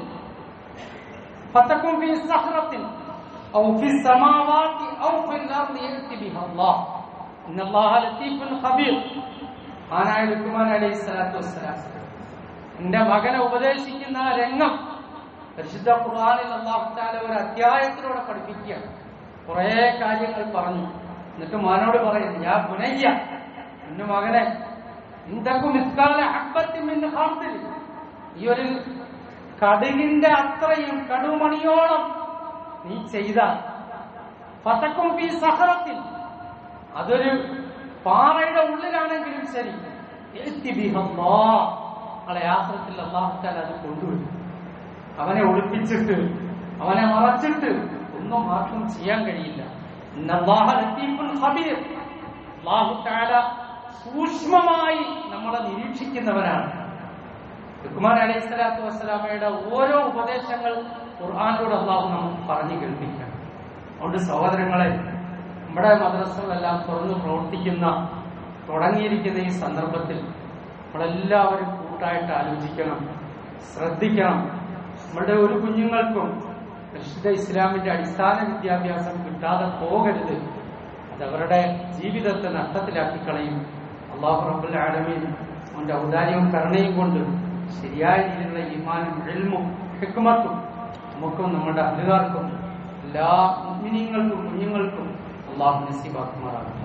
ഫതകും ഫീ സഖറത്തിൻ ഔ ഫീ സമാവാതി ഔ ഫിൽ അർദി യഅതി ബിഹാ അല്ലാഹ് ഇന്നല്ലാഹ ലതീഫുൻ ഖബീർ. ആനായ ലുഖ്മാൻ അലൈഹിസ്സലാത്തു വസ്സലാം എന്റെ മകനെ ഉപദേശിക്കുന്ന ആ രംഗം പരിശുദ്ധ ഖുർആനിൽ അല്ലാഹു തആല ഒരു അധ്യായത്തിലൂടെ പഠിപ്പിക്കുകയാണ്. കുറെ കാര്യങ്ങൾ പറഞ്ഞു. എന്നിട്ട് മകനോട് പറയുന്നു, യാ ബുനയ്യ, എന്റെ മകനെ, ഇൻതകു മിസ്കാല ഹബ്ബത്തിൻ മിൻ ഖർദിൻ, ഈ ഒരു കടുകിന്റെ അത്രയും കടുമണിയോളം നീ ചെയ്താൽ, ഫതകും ഫീ സഖറത്തിൻ, അതൊരു പാറയുടെ ഉള്ളിലാണെങ്കിലും ശരി, യഅതി ബിഹാ അല്ലാഹ്, അളെ ആഖിറത്തിൽ അല്ലാഹു തആല അത് കൊണ്ടുവരും. അവനെ ഒളിപ്പിച്ചിട്ട് അവനെ മറച്ചിട്ട് ഒന്നും ആർക്കും ചെയ്യാൻ കഴിയില്ല. ഇന്നല്ലാഹ ലതീഫുൻ ഖബീർ, അല്ലാഹു തആല സൂക്ഷ്മമായി നമ്മളെ നിരീക്ഷിക്കുന്നവനാണ്. ലുഖ്മാൻ അലൈഹിസ്സലാത്തു വസ്സലാമയുടെ ഓരോ ഉപദേശങ്ങൾ ഖുർആനിലൂടെ അല്ലാഹു നമുക്ക് പറഞ്ഞു കേൾപ്പിക്കണം. അതുകൊണ്ട് സഹോദരങ്ങളെ, നമ്മുടെ മദ്രസകളെല്ലാം തുറന്നു പ്രവർത്തിക്കുന്ന തുടങ്ങിയിരിക്കുന്ന ഈ സന്ദർഭത്തിൽ നമ്മളെല്ലാവരും കൂട്ടായിട്ട് ആലോചിക്കണം, ശ്രദ്ധിക്കണം. നമ്മുടെ ഒരു കുഞ്ഞുങ്ങൾക്കും പരിശുദ്ധ ഇസ്ലാമിന്റെ അടിസ്ഥാന വിദ്യാഭ്യാസം കിട്ടാതെ പോകരുത്. അതവരുടെ ജീവിതത്തെ നഷ്ടത്തിലാക്കി കളയും. അല്ലാഹു റബ്ബുൽ ആലമീൻ അവന്റെ ഔദാര്യവും കരുണയും കൊണ്ട് ശരിയായ രീതിയിലുള്ള ഈമാനും ഇൽമും ഹിക്മത്തും നമുക്കും നമ്മുടെ അഹ്ലുകാർക്കും എല്ലാ മുഅ്മിനീങ്ങൾക്കും കുഞ്ഞുങ്ങൾക്കും അല്ലാഹു നസീബാക്കുമാറാകട്ടെ.